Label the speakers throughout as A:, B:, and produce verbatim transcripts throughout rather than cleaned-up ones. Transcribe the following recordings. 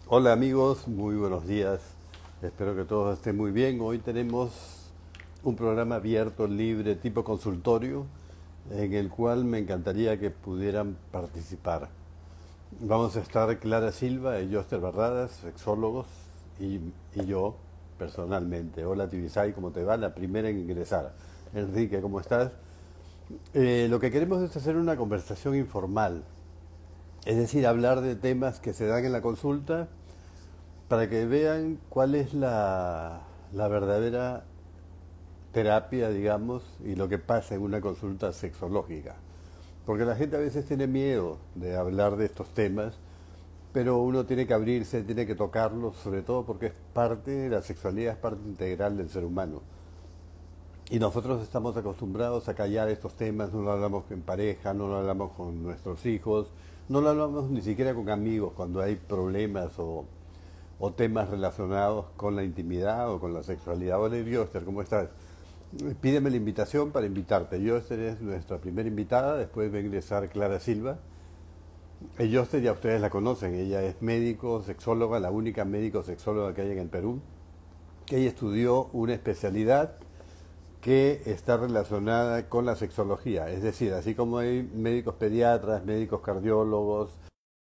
A: Hola amigos, muy buenos días. Espero que todos estén muy bien. Hoy tenemos un programa abierto, libre, tipo consultorio, en el cual me encantaría que pudieran participar. Vamos a estar Clara Silva y Joster Barradas, sexólogos, y, y yo personalmente. Hola Tibisay, ¿cómo te va? La primera en ingresar. Enrique, ¿cómo estás? Eh, lo que queremos es hacer una conversación informal, es decir, hablar de temas que se dan en la consulta para que vean cuál es la, la verdadera terapia, digamos, y lo que pasa en una consulta sexológica. Porque la gente a veces tiene miedo de hablar de estos temas, pero uno tiene que abrirse, tiene que tocarlos, sobre todo porque es parte, la sexualidad es parte integral del ser humano. Y nosotros estamos acostumbrados a callar estos temas, no lo hablamos en pareja, no lo hablamos con nuestros hijos, no lo hablamos ni siquiera con amigos cuando hay problemas o, o temas relacionados con la intimidad o con la sexualidad. Hola, Yoster, ¿cómo estás? Pídeme la invitación para invitarte. Yoster es nuestra primera invitada, después va a ingresar Clara Silva. Eh, Yoster ya ustedes la conocen, ella es médico, sexóloga, la única médico sexóloga que hay en el Perú, que ella estudió una especialidad que está relacionada con la sexología, es decir, así como hay médicos pediatras, médicos cardiólogos,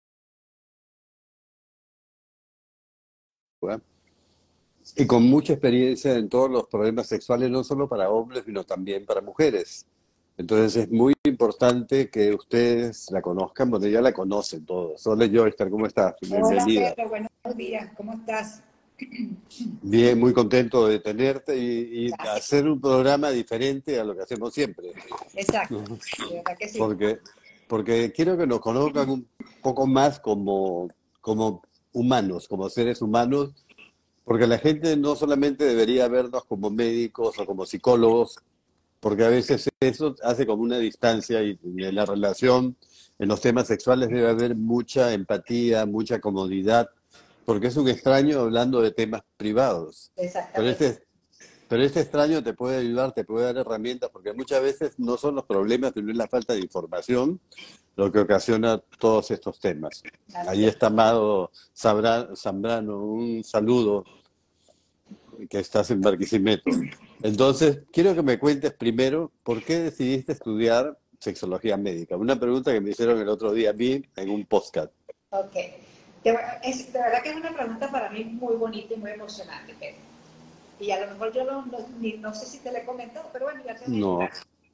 A: ¿verdad? Y con mucha experiencia en todos los problemas sexuales, no solo para hombres, sino también para mujeres. Entonces es muy importante que ustedes la conozcan, bueno, ya la conocen todos. Hola, Joyster, ¿cómo estás?
B: Hola
A: Bienvenida.
B: Pedro, buenos días, ¿cómo estás?
A: Bien, muy contento de tenerte y, y
B: Gracias.
A: hacer un programa diferente a lo que hacemos siempre.
B: Exacto, de verdad que sí.
A: Porque, porque quiero que nos conozcan un poco más como, como humanos, como seres humanos. Porque la gente no solamente debería vernos como médicos o como psicólogos, porque a veces eso hace como una distancia y en la relación, en los temas sexuales debe haber mucha empatía, mucha comodidad, porque es un extraño hablando de temas privados. Pero
B: Exactamente.
A: este, pero este extraño te puede ayudar, te puede dar herramientas, porque muchas veces no son los problemas, sino es la falta de información lo que ocasiona todos estos temas.
B: Así
A: Ahí
B: es.
A: está Amado Zabra- Zambrano, un saludo que estás en Barquisimeto. Entonces, quiero que me cuentes primero por qué decidiste estudiar sexología médica. Una pregunta que me hicieron el otro día a mí en un podcast.
B: Ok. De, ver- es, de verdad que es una pregunta para mí muy bonita y muy emocionante, Pedro. Y a lo mejor yo no, no, ni- no sé si te lo he comentado, pero bueno, ya te voy a
A: No,
B: enterar.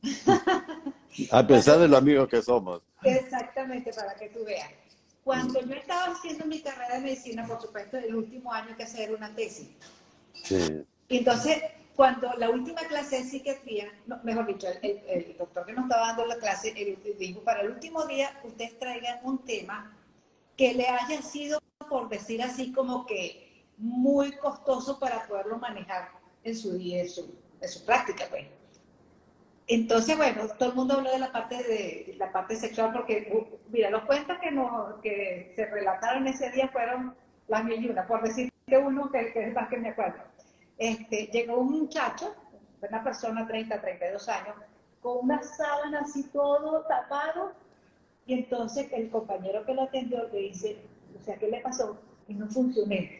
A: a
B: Cuando,
A: pesar de lo amigos que somos.
B: exactamente, para que tú veas. Cuando yo estaba haciendo mi carrera de medicina, por supuesto, el último año hay que hacer una tesis.
A: Sí.
B: Y entonces, cuando la última clase de psiquiatría, no, mejor dicho, el, el, el doctor que nos estaba dando la clase, él dijo, para el último día, ustedes traigan un tema que le haya sido, por decir así, como que muy costoso para poderlo manejar en su día, en su, en su práctica, pues. Entonces, bueno, todo el mundo habló de la parte de, de la parte sexual porque, uh, mira, los cuentos que, nos, que se relataron ese día fueron las mil y una, por decirte uno que, que es más que me acuerdo. Este, llegó un muchacho, una persona treinta, treinta y dos años, con una sábana así todo tapado, y entonces el compañero que lo atendió le dice, o sea, ¿qué le pasó? Y no funcioné.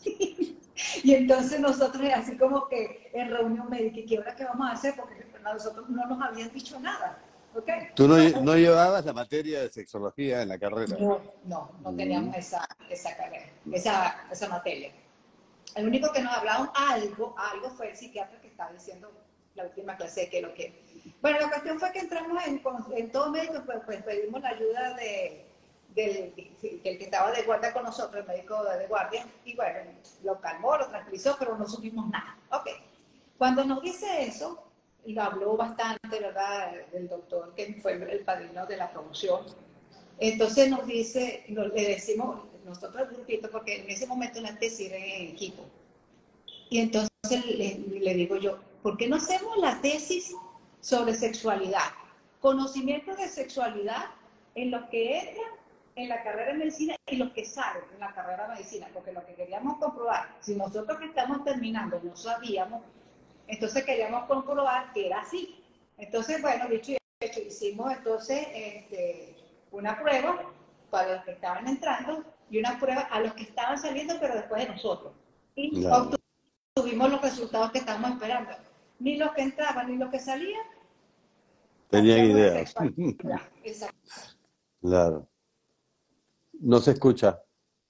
B: Y entonces nosotros así como que en reunión médica, ¿qué ahora qué vamos a hacer? Porque nosotros no nos habían dicho nada. ¿Ok?
A: ¿Tú no,
B: Bueno,
A: no llevabas la materia de sexología en la carrera?
B: no, no, no
A: Mm.
B: teníamos esa, esa carrera, esa, esa materia. El único que nos hablaron algo, algo fue el psiquiatra que estaba diciendo la última clase de que lo que. Bueno, la cuestión fue que entramos en, en todo médico, pues, pues pedimos la ayuda de, del, del que estaba de guardia con nosotros, el médico de guardia, y bueno, lo calmó, lo tranquilizó, pero no supimos nada. Ok. Cuando nos dice eso, lo habló bastante, ¿verdad? El doctor que fue el padrino de la promoción. Entonces nos dice, nos, le decimos, nosotros el grupito, porque en ese momento la tesis era en equipo. Y entonces le, le digo yo, ¿por qué no hacemos la tesis sobre sexualidad? Conocimiento de sexualidad en los que entran en la carrera de medicina y los que salen en la carrera de medicina, porque lo que queríamos comprobar, si nosotros que estamos terminando no sabíamos, entonces queríamos comprobar que era así. Entonces, bueno, dicho y hecho, hicimos entonces este, una prueba para los que estaban entrando y una prueba a los que estaban saliendo, pero después de nosotros. Y
A: Claro.
B: obtuvimos los resultados que estábamos esperando. Ni los que entraban ni los que salían,
A: Tenían
B: patrones de
A: ideas.
B: sexualidad. Exacto.
A: Claro. No se escucha.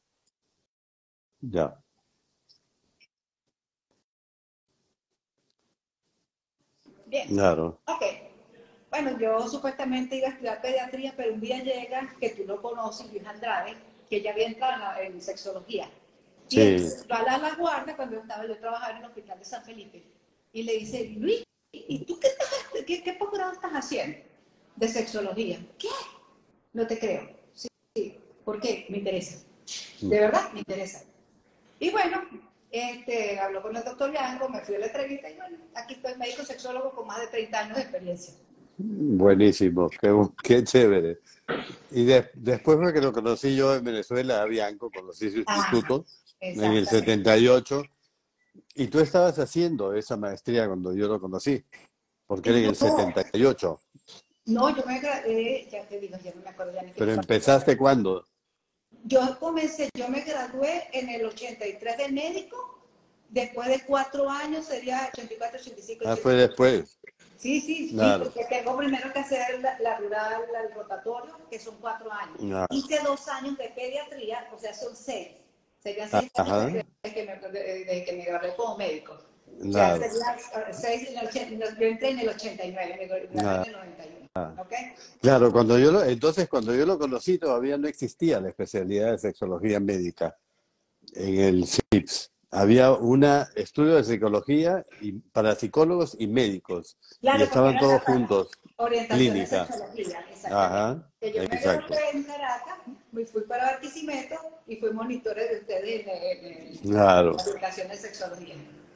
A: Ya.
B: Bien.
A: Claro.
B: Ok. Bueno, yo supuestamente iba a estudiar pediatría, pero un día llega, que tú lo conoces, Luis Andrade, que ya había entrado en, la- en sexología. Y él
A: Sí.
B: va a la guardia cuando yo estaba, yo trabajaba en el hospital de San Felipe. Y le dice, Luis, ¿y tú qué, estás, qué, qué posgrado estás haciendo de sexología? ¿Qué? No te creo. Sí, sí. ¿Por qué? Me interesa. De verdad, me interesa. Y bueno, este, habló con el doctor Yango, me fui a la entrevista y bueno, aquí estoy médico sexólogo con más de treinta años de experiencia.
A: Buenísimo. Qué, bu- qué chévere. Y de- después fue que lo conocí yo en Venezuela, a Bianco, conocí su
B: Ajá,
A: instituto en el
B: exactamente.
A: setenta y ocho. Y tú estabas haciendo esa maestría cuando yo lo conocí, porque era en el
B: No,
A: setenta y ocho.
B: no, yo me gradué, ya te digo, ya no me acuerdo ya ni qué
A: Pero
B: fue.
A: empezaste cuándo?
B: Yo comencé, yo me gradué en el ochenta y tres de médico, después de cuatro años sería ochenta y cuatro, ochenta y cinco,
A: Ah, fue
B: ochenta y seis.
A: después.
B: Sí, sí, sí,
A: Claro.
B: porque tengo primero que hacer la, la rural, la- el rotatorio, que son cuatro años.
A: Ah,
B: Hice dos años de pediatría, o sea, son seis. Serían seis años
A: ajá.
B: desde que me, de- de que me gradué como médico. O sea,
A: Claro.
B: serían eh, seis en el ochenta, yo entré en el ochenta y nueve, me gradué en
A: Ah,
B: el noventa y uno. ¿Ok?
A: claro, cuando yo lo, entonces cuando yo lo conocí todavía no existía la especialidad de sexología médica en el S I P S. Había un estudio de psicología y, para psicólogos y médicos y
B: Claro, porque
A: estaban
B: era
A: todos
B: la para
A: juntos.
B: orientación de
A: Clínica.
B: sexología, exactamente.
A: Ajá,
B: Que yo me
A: exacto.
B: gradué en Caracas, me fui para Barquisimeto y fui monitores de ustedes en, en, en
A: Claro.
B: la orientación de sexología.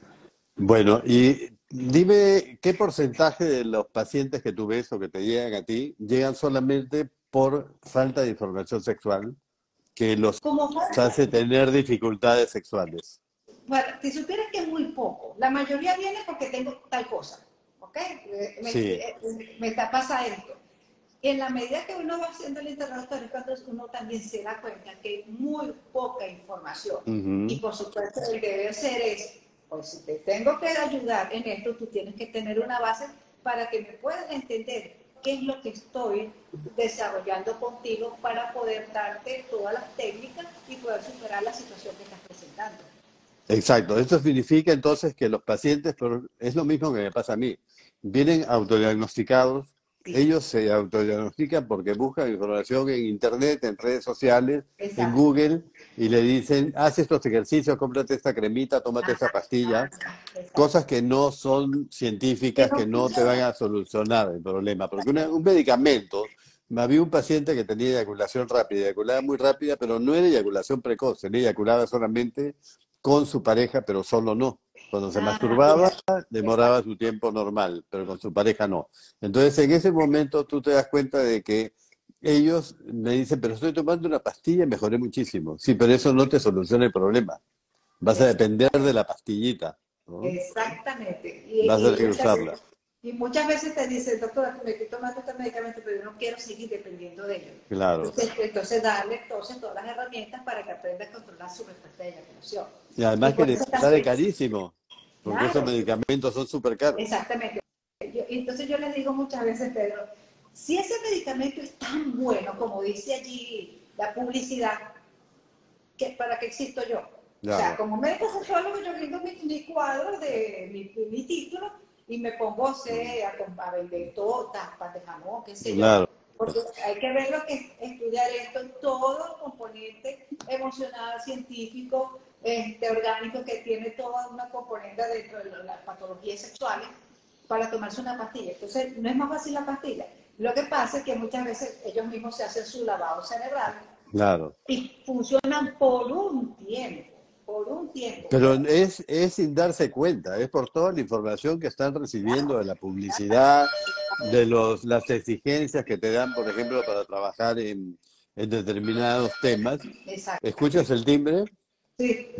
A: Bueno, y dime qué porcentaje de los pacientes que tú ves o que te llegan a ti llegan solamente por falta de información sexual que los
B: Como
A: hace
B: falta,
A: tener dificultades sexuales.
B: bueno, si supieras que es muy poco, la mayoría viene porque tengo tal cosa, ¿ok? Eh, Me,
A: Sí.
B: eh, me está pasando esto. Y en la medida que uno va haciendo el interrogatorio, entonces uno también se da cuenta que hay muy poca información. Y
A: Ujú.
B: por supuesto, el deber ser es, pues si te tengo que ayudar en esto, tú tienes que tener una base para que me puedas entender qué es lo que estoy desarrollando contigo para poder darte todas las técnicas y poder superar la situación que estás presentando.
A: Exacto. Esto significa entonces que los pacientes, pero es lo mismo que me pasa a mí, vienen autodiagnosticados,
B: Sí,
A: ellos se autodiagnostican porque buscan información en Internet, en redes sociales, en
B: exacto.
A: Google, y le dicen, haz estos ejercicios, cómprate esta cremita, tómate esta
B: Ajá,
A: pastilla,
B: ajá, exacto.
A: cosas que no son
B: Que
A: científicas,
B: no
A: que no te van
B: funciona.
A: a solucionar el problema. Porque una- un medicamento, me había un paciente que tenía eyaculación rápida, eyaculaba muy rápida, pero no era eyaculación precoz, él eyaculaba solamente con su pareja, pero solo no. Cuando se
B: Ah,
A: masturbaba,
B: fíjate.
A: demoraba
B: Exacto.
A: su tiempo normal, pero con su pareja no. Entonces, en ese momento tú te das cuenta de que ellos me dicen, pero estoy tomando una pastilla y mejoré muchísimo. Sí, pero eso no te soluciona el problema. Vas a depender de la pastillita, ¿no?
B: Exactamente.
A: Vas a
B: Y,
A: tener
B: y,
A: que
B: muchas,
A: usarla.
B: y muchas veces te dicen, doctora, me estoy tomando este medicamento, pero yo no quiero seguir dependiendo de ellos.
A: Claro.
B: Entonces, entonces darle entonces todas las herramientas para que aprenda a controlar su respuesta de eyaculación.
A: Y
B: Y
A: además que
B: por
A: le
B: eso
A: sale
B: también,
A: carísimo, porque esos
B: claro,
A: medicamentos son súper caros.
B: exactamente. Yo- entonces yo les digo muchas veces, Pedro, si ese medicamento es tan bueno como dice allí la publicidad, ¿qué, ¿para qué existo yo? O sea,
A: Claro,
B: como médico sexólogo yo rindo mi, mi cuadro de mi, mi título y me pongo sé, a, a vender tortas, pan de jamón, qué sé yo.
A: claro.
B: Porque hay que ver lo que es estudiar esto en todo el componente emocional, científico, este, orgánico, que tiene toda una componente dentro de las patologías sexuales para tomarse una pastilla. Entonces, no es más fácil la pastilla. Lo que pasa es que muchas veces ellos mismos se hacen su lavado cerebral
A: Claro.
B: y funcionan por un tiempo, por un tiempo,
A: Pero
B: pero
A: es, es sin darse cuenta, es por toda la información que están recibiendo de la publicidad, de los, las exigencias que te dan, por ejemplo, para trabajar en, en determinados temas.
B: exacto,
A: ¿Escuchas el timbre?
B: sí,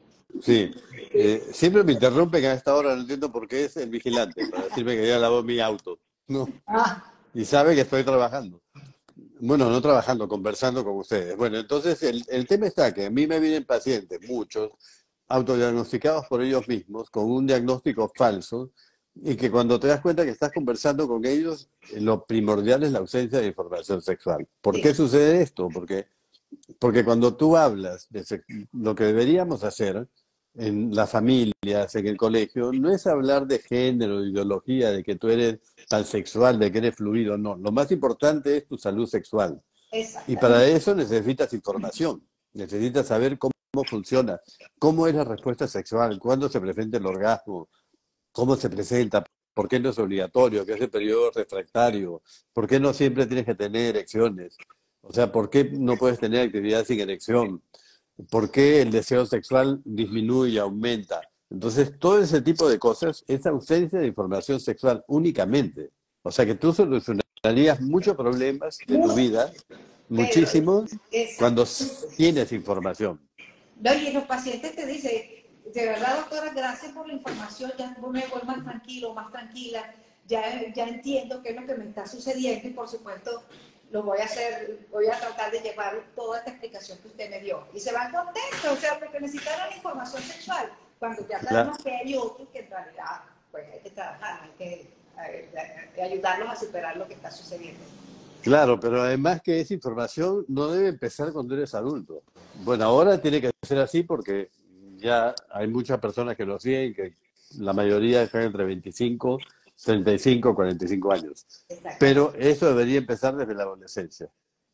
A: Sí.
B: sí.
A: Eh, siempre me interrumpen a esta hora, no entiendo por qué es el vigilante, para decirme que ya lavó mi auto. No.
B: Ah,
A: Y sabe que estoy trabajando. Bueno, no trabajando, conversando con ustedes. Bueno, entonces el, el tema está que a mí me vienen pacientes, muchos, autodiagnosticados por ellos mismos, con un diagnóstico falso, y que cuando te das cuenta que estás conversando con ellos, eh, lo primordial es la ausencia de información sexual. ¿Por qué
B: Sí,
A: sucede esto? Porque, porque cuando tú hablas de sex- lo que deberíamos hacer en las familias, en el colegio, no es hablar de género, de ideología, de que tú eres pansexual, de que eres fluido, no. Lo más importante es tu salud sexual. Y para
B: exactamente.
A: eso necesitas información, necesitas saber cómo, cómo funciona, cómo es la respuesta sexual, cuándo se presenta el orgasmo, cómo se presenta, por qué no es obligatorio, qué es el periodo refractario, por qué no siempre tienes que tener erecciones, o sea, por qué no puedes tener actividad sin erección, por qué el deseo sexual disminuye, aumenta. Entonces, todo ese tipo de cosas es ausencia de información sexual únicamente. O sea, que tú solucionarías muchos problemas de tu
B: Mucho,
A: vida,
B: pero
A: muchísimos, cuando
B: exactamente.
A: tienes información.
B: No, y los pacientes te dicen, de verdad, doctora, gracias por la información, ya me voy más tranquilo, más tranquila, ya, ya entiendo qué es lo que me está sucediendo y por supuesto lo voy a hacer, voy a tratar de llevar toda esta explicación que usted me dio. Y se van contentos, o sea, porque necesitaron información sexual, cuando ya
A: La-
B: sabemos que hay otros que en realidad, pues hay que trabajar, hay que eh, ayudarlos a superar lo que está sucediendo.
A: Claro, pero además que esa información no debe empezar cuando eres adulto. Bueno, ahora tiene que ser así porque ya hay muchas personas que lo siguen, que la mayoría están entre veinticinco, treinta y cinco, cuarenta y cinco años.
B: Exactamente.
A: Pero eso debería empezar desde la adolescencia.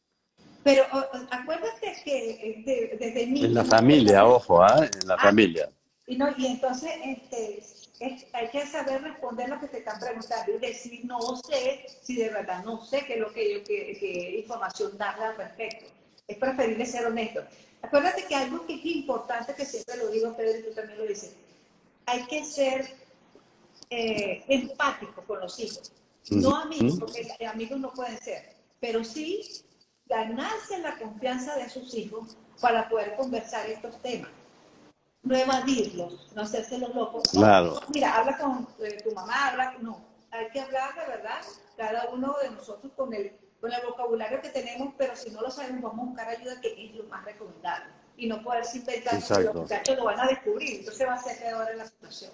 B: Pero o, o, acuérdate que eh, de, desde
A: En la
B: niños,
A: familia, ojo, ¿ah? En la
B: ah,
A: familia.
B: y, no, y entonces este, es, hay que saber responder lo que te están preguntando y decir no sé si de verdad no sé qué es lo que yo, qué, qué información darle al respecto. Es preferible ser honesto. Acuérdate que algo que es importante, que siempre lo digo, Pedro, y tú también lo dices, hay que ser eh, empático con los hijos. No amigos,
A: Ujú.
B: porque amigos no pueden ser, pero sí ganarse la confianza de sus hijos para poder conversar estos temas. No evadirlos, no hacerse los locos. Oh,
A: Claro,
B: mira, habla con eh, tu mamá, habla, no. Hay que hablar de verdad, cada uno de nosotros con el, con el vocabulario que tenemos, pero si no lo sabemos, vamos a buscar ayuda, que es lo más recomendable. Y no poder inventar porque los
A: exacto.
B: muchachos lo van a descubrir, entonces va a ser peor en la situación.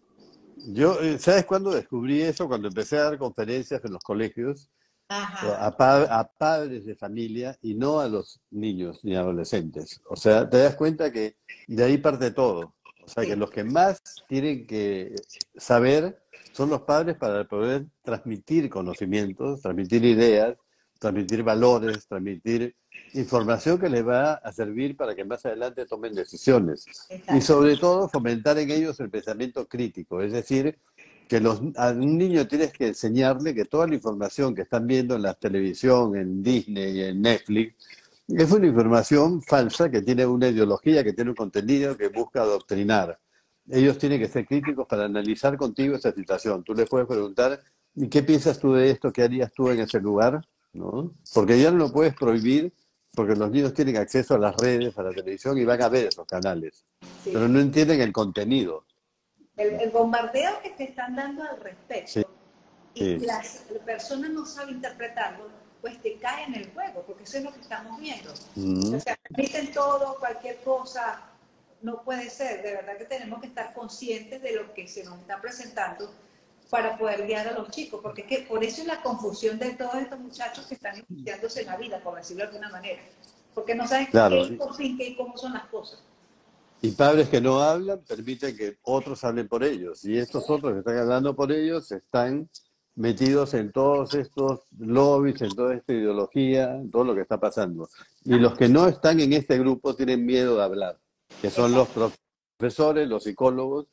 A: Yo, eh, ¿sabes cuándo descubrí eso? Cuando empecé a dar conferencias en los colegios
B: Ajá,
A: a, pa- a padres de familia y no a los niños ni adolescentes. O sea, te das cuenta que de ahí parte todo. O sea, que
B: sí,
A: los que más tienen que saber son los padres para poder transmitir conocimientos, transmitir ideas, transmitir valores, transmitir información que les va a servir para que más adelante tomen decisiones. Y sobre
B: exactamente.
A: todo fomentar en ellos el pensamiento crítico, es decir, que los, a un niño tienes que enseñarle que toda la información que están viendo en la televisión, en Disney, en Netflix, es una información falsa que tiene una ideología, que tiene un contenido que busca adoctrinar. Ellos tienen que ser críticos para analizar contigo esa situación. Tú les puedes preguntar, ¿y qué piensas tú de esto? ¿Qué harías tú en ese lugar? ¿No? Porque ya no lo puedes prohibir, porque los niños tienen acceso a las redes, a la televisión y van a ver esos canales,
B: Sí.
A: pero no entienden el contenido.
B: El, el bombardeo que te están dando al
A: Sí,
B: respecto y
A: sí.
B: las personas no saben interpretarlo, pues te cae en el juego, porque eso es lo que estamos viendo. O
A: Mm.
B: sea, permiten todo, cualquier cosa, no puede ser. De verdad que tenemos que estar conscientes de lo que se nos está presentando para poder guiar a los chicos, porque es que por eso es la confusión de todos estos muchachos que están iniciándose en la vida, por decirlo de alguna manera, porque no saben qué
A: Claro,
B: y por fin qué y cómo son las cosas.
A: y padres que no hablan permiten que otros hablen por ellos. Y estos otros que están hablando por ellos están metidos en todos estos lobbies, en toda esta ideología, en todo lo que está pasando. Y los que no están en este grupo tienen miedo de hablar, que son los
B: Exacto.
A: profesores, los psicólogos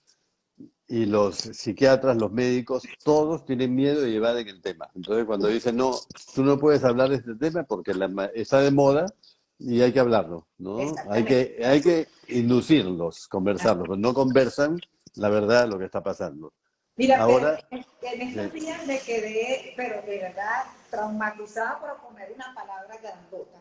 A: y los psiquiatras, los médicos, todos tienen miedo de llevar en el tema. Entonces cuando dicen, no, tú no puedes hablar de este tema porque la ma- está de moda y hay que hablarlo, ¿no? Hay
B: Exactamente.
A: que, hay que inducirlos, conversarlos, pero no conversan la verdad de lo que está pasando.
B: Mira, pero
A: Ahora,
B: en estos
A: eh,
B: días me quedé, pero de verdad, traumatizada por poner una palabra grandota.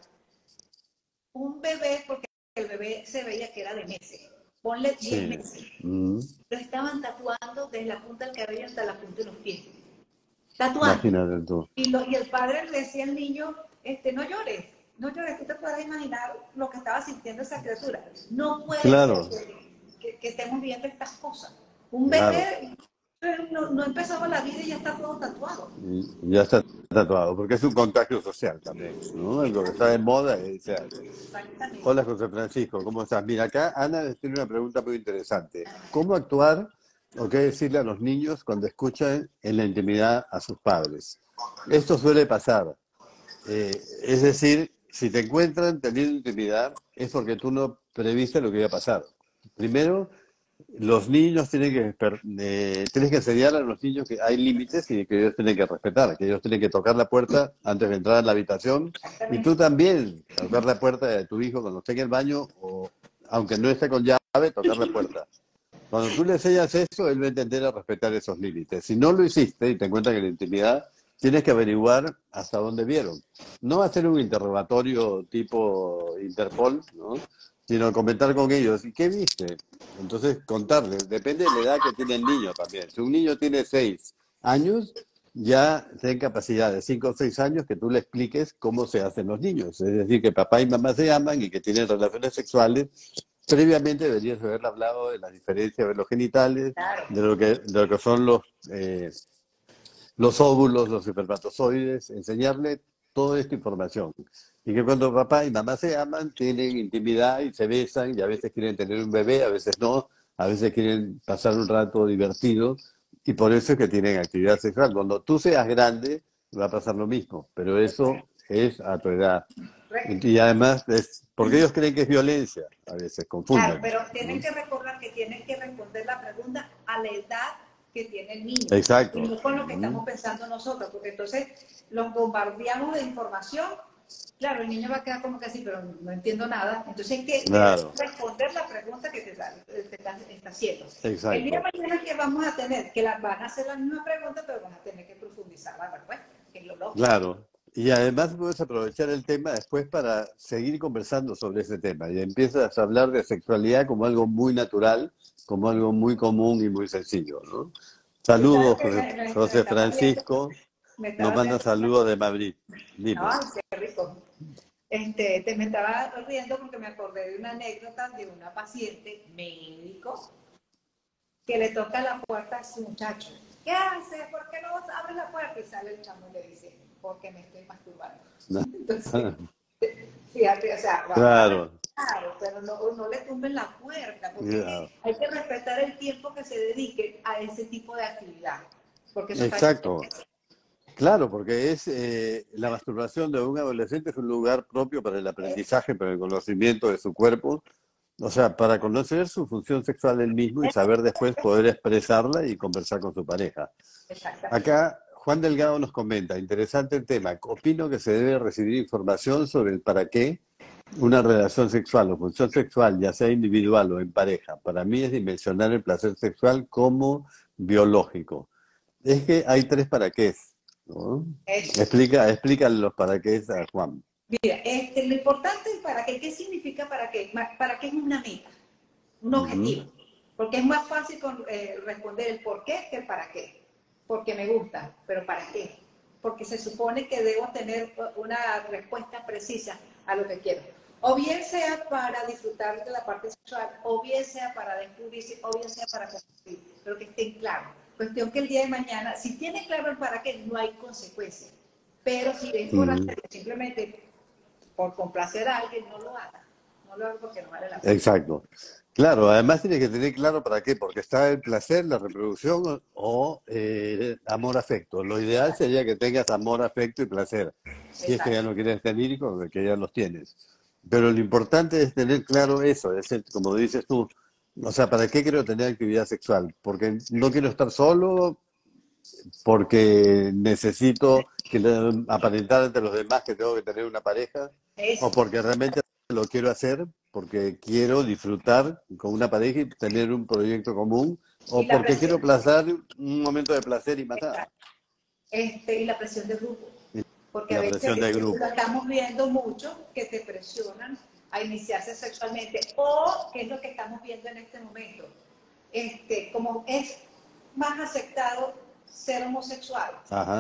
B: Un bebé, porque el bebé se veía que era de meses, ponle diez
A: sí,
B: meses,
A: mm,
B: lo estaban tatuando desde la punta del cabello hasta la punta de los pies. Tatuando.
A: imagínate tú.
B: Y, lo, y el padre le decía al niño, este, no llores, no llores, tú te puedes imaginar lo que estaba sintiendo esa criatura. No puede
A: Claro,
B: ser que, que, que estemos viendo estas cosas. Un
A: claro.
B: bebé no, no empezaba la vida y ya está todo tatuado.
A: Y ya está tatuado, porque es un contagio social también, ¿no? Lo que está de moda y se hace.
B: Exactamente.
A: Hola José Francisco, ¿cómo estás? Mira, acá Ana tiene una pregunta muy interesante. ¿Cómo actuar o qué decirle a los niños cuando escuchan en la intimidad a sus padres? Esto suele pasar. Eh, es decir, si te encuentran teniendo intimidad, es porque tú no previste lo que iba a pasar. Primero, los niños tienen que, esper- eh, tienes que enseñar a los niños que hay límites y que ellos tienen que respetar, que ellos tienen que tocar la puerta antes de entrar a la habitación y tú también tocar la puerta de tu hijo cuando esté en el baño o aunque no esté con llave, tocar la puerta. Cuando tú le enseñas eso, él va a entender a respetar esos límites. Si no lo hiciste y te encuentran en la intimidad, tienes que averiguar hasta dónde vieron. No hacer un interrogatorio tipo Interpol, ¿no? Sino comentar con ellos. ¿Y qué viste? Entonces, contarles. Depende de la edad que tiene el niño también. Si un niño tiene seis años, ya ten capacidad de cinco o seis años que tú le expliques cómo se hacen los niños. Es decir, que papá y mamá se aman y que tienen relaciones sexuales. Previamente deberías haberle hablado de las diferencias de los genitales,
B: Claro.
A: de lo que, de lo que son los, eh, los óvulos, los espermatozoides, enseñarle toda esta información. Y que cuando papá y mamá se aman, tienen intimidad y se besan, y a veces quieren tener un bebé, a veces no, a veces quieren pasar un rato divertido, y por eso es que tienen actividad sexual. Cuando tú seas grande, va a pasar lo mismo, pero eso es a tu edad. Y además, es porque ellos creen que es violencia, a veces
B: Claro,
A: confunden,
B: pero
A: ¿no?
B: tienen que recordar que tienen que responder la pregunta a la edad que tiene el niño y
A: Exacto.
B: no con lo que
A: Ujú.
B: estamos pensando nosotros, porque entonces los bombardeamos de información. Claro, el niño va a quedar como que así, pero no entiendo nada. Entonces hay que, que
A: Claro,
B: responder la pregunta que te está, te está, está haciendo. El día
A: exacto.
B: de mañana que vamos a tener, que la, van a hacer la misma pregunta, pero van a tener que profundizar la respuesta, que es lo lógico.
A: Claro. Y además puedes aprovechar el tema después para seguir conversando sobre ese tema. Y empiezas a hablar de sexualidad como algo muy natural, como algo muy común y muy sencillo, ¿no?
B: Tú sabes
A: Saludos,
B: que
A: José,
B: me, me, me
A: José
B: estaba riendo,
A: Francisco.
B: me
A: Nos
B: estaba
A: manda
B: riendo.
A: saludos de Madrid. Dime.
B: Ay, qué rico. Este, te me estaba riendo porque me acordé de una anécdota de una paciente médico que le toca la puerta a su muchacho. ¿Qué hace? ¿Por qué no abre la puerta? Y sale el chamo y le dice, porque me estoy masturbando. Entonces, fíjate, o sea, vamos a
A: Claro,
B: respetar, pero no, no le tumben la puerta, porque es
A: claro.
B: que hay que respetar el tiempo que se dedique a ese tipo de actividad, porque eso está
A: Exacto. Claro, porque es eh, la masturbación de un adolescente es un lugar propio para el aprendizaje, para el conocimiento de su cuerpo, o sea, para conocer su función sexual él mismo y saber después poder expresarla y conversar con su pareja.
B: exactamente.
A: Acá Juan Delgado nos comenta, interesante el tema, opino que se debe recibir información sobre el para qué una relación sexual o función sexual, ya sea individual o en pareja. Para mí es dimensionar el placer sexual como biológico. Es que hay tres para qué, ¿no?
B: Eso.
A: Explica, explícale los para qué a Juan.
B: Mira, este, lo importante es para qué, ¿qué significa para qué? Para qué es una meta, un
A: Ujú.
B: objetivo. Porque es más fácil con, eh, responder el por qué que el para qué. Porque me gusta, pero ¿para qué? Porque se supone que debo tener una respuesta precisa a lo que quiero. O bien sea para disfrutar de la parte sexual, o bien sea para descubrirse, o bien sea para compartir, pero que estén claros. Cuestión que el día de mañana, si tiene claro el para qué, no hay consecuencias. Pero si es por
A: Ujú.
B: hacer simplemente por complacer a alguien, no lo haga. No lo haga porque no vale la pena.
A: Exacto. Claro, además tienes que tener claro para qué, porque está el placer, la reproducción o eh, amor afecto. Lo ideal
B: Exacto.
A: sería que tengas amor, afecto y placer, si es que ya
B: Exacto.
A: no quieres tener hijos, que ya los tienes. Pero lo importante es tener claro eso, es el- como dices tú, o sea, ¿para qué quiero tener actividad sexual? Porque no quiero estar solo, porque necesito que le- aparentar ante los demás que tengo que tener una pareja, o
B: Eso.
A: porque realmente lo quiero hacer, porque quiero disfrutar con una pareja y tener un proyecto común,
B: Y
A: o
B: la
A: porque quiero
B: presión.
A: plazar un momento de placer y matar.
B: Exacto. Este, y la presión del grupo. Porque a
A: La
B: veces
A: presión del
B: lo
A: grupo.
B: estamos viendo mucho, que te presionan a iniciarse sexualmente. O, que es lo que estamos viendo en este momento, este, como es más aceptado ser homosexual,
A: Ajá.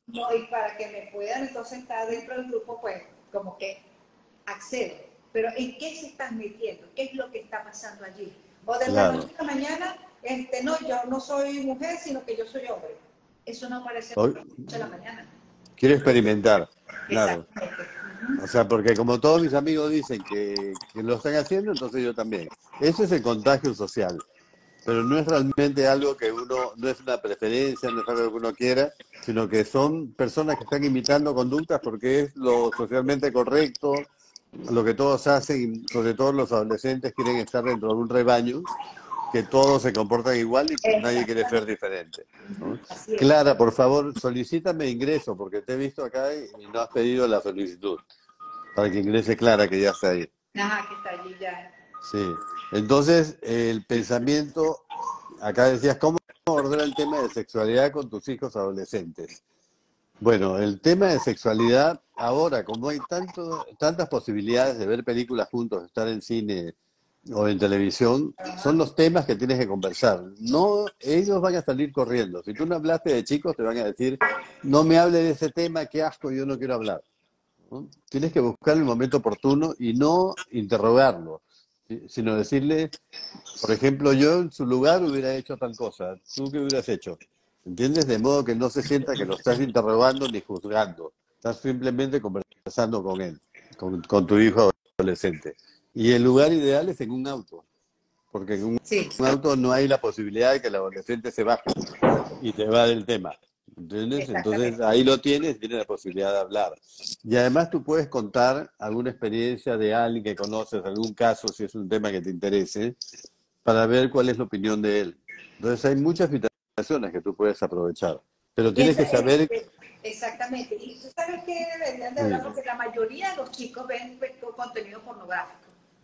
B: no, y para que me puedan entonces estar dentro del grupo, pues como que accedo. Pero ¿en qué se están metiendo? ¿Qué es lo que está pasando allí? O de la
A: Claro.
B: noche a la mañana, este, no, yo no soy mujer, sino que yo soy hombre. Eso no aparece
A: Hoy,
B: de la noche a la mañana.
A: quiero experimentar, claro.
B: Exactamente.
A: O sea, porque como todos mis amigos dicen que, que lo están haciendo, entonces yo también. Ese es el contagio social. Pero no es realmente algo que uno, no es una preferencia, no es algo que uno quiera, sino que son personas que están imitando conductas porque es lo socialmente correcto, lo que todos hacen, y sobre todo los adolescentes quieren estar dentro de un rebaño, que todos se comportan igual y que nadie quiere ser
B: Exactamente.
A: diferente, ¿no?
B: Así es.
A: Clara, por favor, solicítame ingreso, porque te he visto acá y no has pedido la solicitud, para que ingrese Clara, que ya está ahí.
B: Ajá, que está allí ya.
A: Sí. Entonces, el pensamiento, acá decías, ¿cómo abordar el tema de sexualidad con tus hijos adolescentes? Bueno, el tema de sexualidad, ahora, como hay tanto, tantas posibilidades de ver películas juntos, estar en cine o en televisión, son
B: Ajá.
A: los temas que tienes que conversar. No, ellos van a salir corriendo. Si tú no hablaste de chicos, te van a decir, no me hable de ese tema, qué asco, yo no quiero hablar, ¿no? Tienes que buscar el momento oportuno y no interrogarlo, ¿sí? Sino decirle, por ejemplo, yo en su lugar hubiera hecho tal cosa, ¿tú qué hubieras hecho? ¿Entiendes? De modo que no se sienta que lo estás interrogando ni juzgando, estás simplemente conversando con él, con, con tu hijo adolescente. Y el lugar ideal es en un auto, porque en un,
B: Sí,
A: un auto no hay la posibilidad de que el adolescente se baje y te va del tema. ¿Entiendes? Entonces
B: exactamente.
A: ahí lo tienes, tienes la posibilidad de hablar. Y además tú puedes contar alguna experiencia de alguien que conoces, algún caso, si es un tema que te interese, para ver cuál es la opinión de él. Entonces hay muchas situaciones que tú puedes aprovechar. Pero tienes
B: Esa,
A: que
B: es,
A: saber...
B: es- exactamente. Y tú sabes que deberían de hablar
A: Sí.
B: porque la mayoría de los chicos ven pues, contenido pornográfico.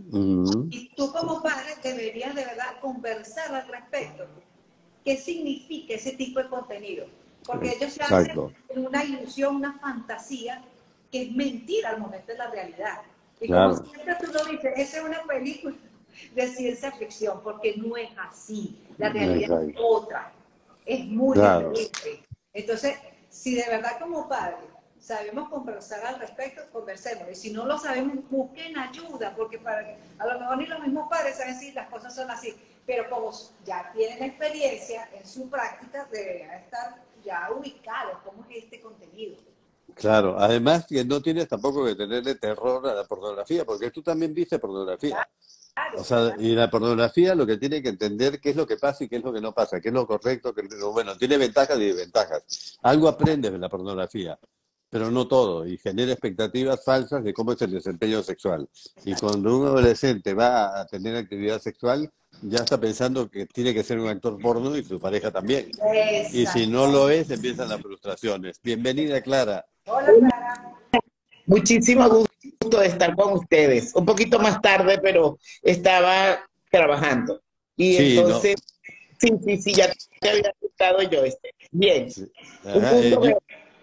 A: Ujú.
B: Y tú como padre deberías de verdad conversar al respecto. ¿Qué significa ese tipo de contenido? Porque ellos se hacen
A: Exacto.
B: una ilusión, una fantasía que es mentira al momento de la realidad. Y como
A: Claro.
B: siempre tú lo dices, esa es una película de ciencia ficción, porque no es así. La realidad es
A: Exacto.
B: otra, es muy
A: Claro.
B: diferente. Entonces, si de verdad como padre sabemos conversar al respecto, conversemos. Y si no lo sabemos, busquen ayuda, porque para, a lo mejor ni los mismos padres saben si las cosas son así. Pero como ya tienen experiencia en su práctica, deberían estar ya ubicados cómo es este contenido.
A: Claro. Además que no tienes tampoco que tenerle terror a la pornografía, porque tú también viste pornografía. O
B: Claro,
A: sea,
B: claro.
A: y la pornografía lo que tiene que entender qué es lo que pasa y qué es lo que no pasa, qué es lo correcto, qué es lo bueno, tiene ventajas y desventajas. Algo aprendes de la pornografía, pero no todo, y genera expectativas falsas de cómo es el desempeño sexual. Y cuando un adolescente va a tener actividad sexual, ya está pensando que tiene que ser un actor porno y su pareja también. Y si no lo
B: Exactamente.
A: es, empiezan las frustraciones. Bienvenida, Clara.
B: Hola, Clara.
C: Muchísimo gusto de estar con ustedes. Un poquito más tarde, pero estaba trabajando. Y
A: Sí, no.
C: entonces, sí, sí, sí, ya te había aceptado yo este. Bien,
A: Sí.
C: un
A: Ajá, eh,
C: gusto
A: yo-
C: ver.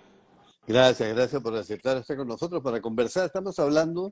A: Gracias, gracias por aceptar estar con nosotros para conversar. Estamos hablando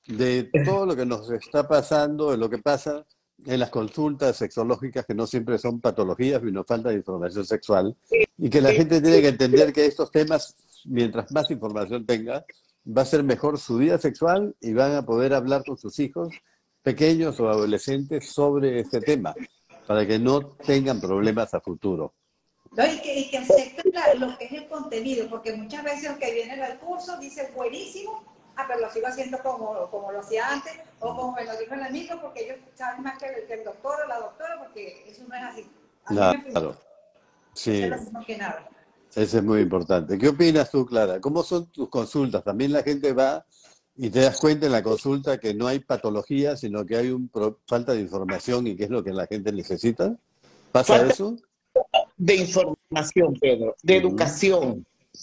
A: de todo lo que nos está pasando, de lo que pasa en las consultas sexológicas, que no siempre son patologías, sino falta de información sexual, y que la gente tiene que entender que estos temas, mientras más información tenga, va a ser mejor su vida sexual y van a poder hablar con sus hijos pequeños o adolescentes sobre este tema, para que no tengan problemas a futuro.
B: ¿No? Y, que, y que acepten la, lo que es el contenido, porque muchas veces el que viene al curso dice buenísimo, ah, pero lo sigo haciendo como, como lo hacía antes, o como me lo dijo el amigo, porque ellos saben más que el, que el doctor o la doctora, porque eso no es así. A mí me
A: Claro,
B: funciona. Eso es
A: sí.
B: lo mismo que nada.
A: Eso es muy importante. ¿Qué opinas tú, Clara? ¿Cómo son tus consultas? También la gente va y te das cuenta en la consulta que no hay patología, sino que hay un pro- falta de información y qué es lo que la gente necesita. ¿Pasa
C: Falta
A: eso?
C: de información, Pedro, de
A: Ujú.
C: educación.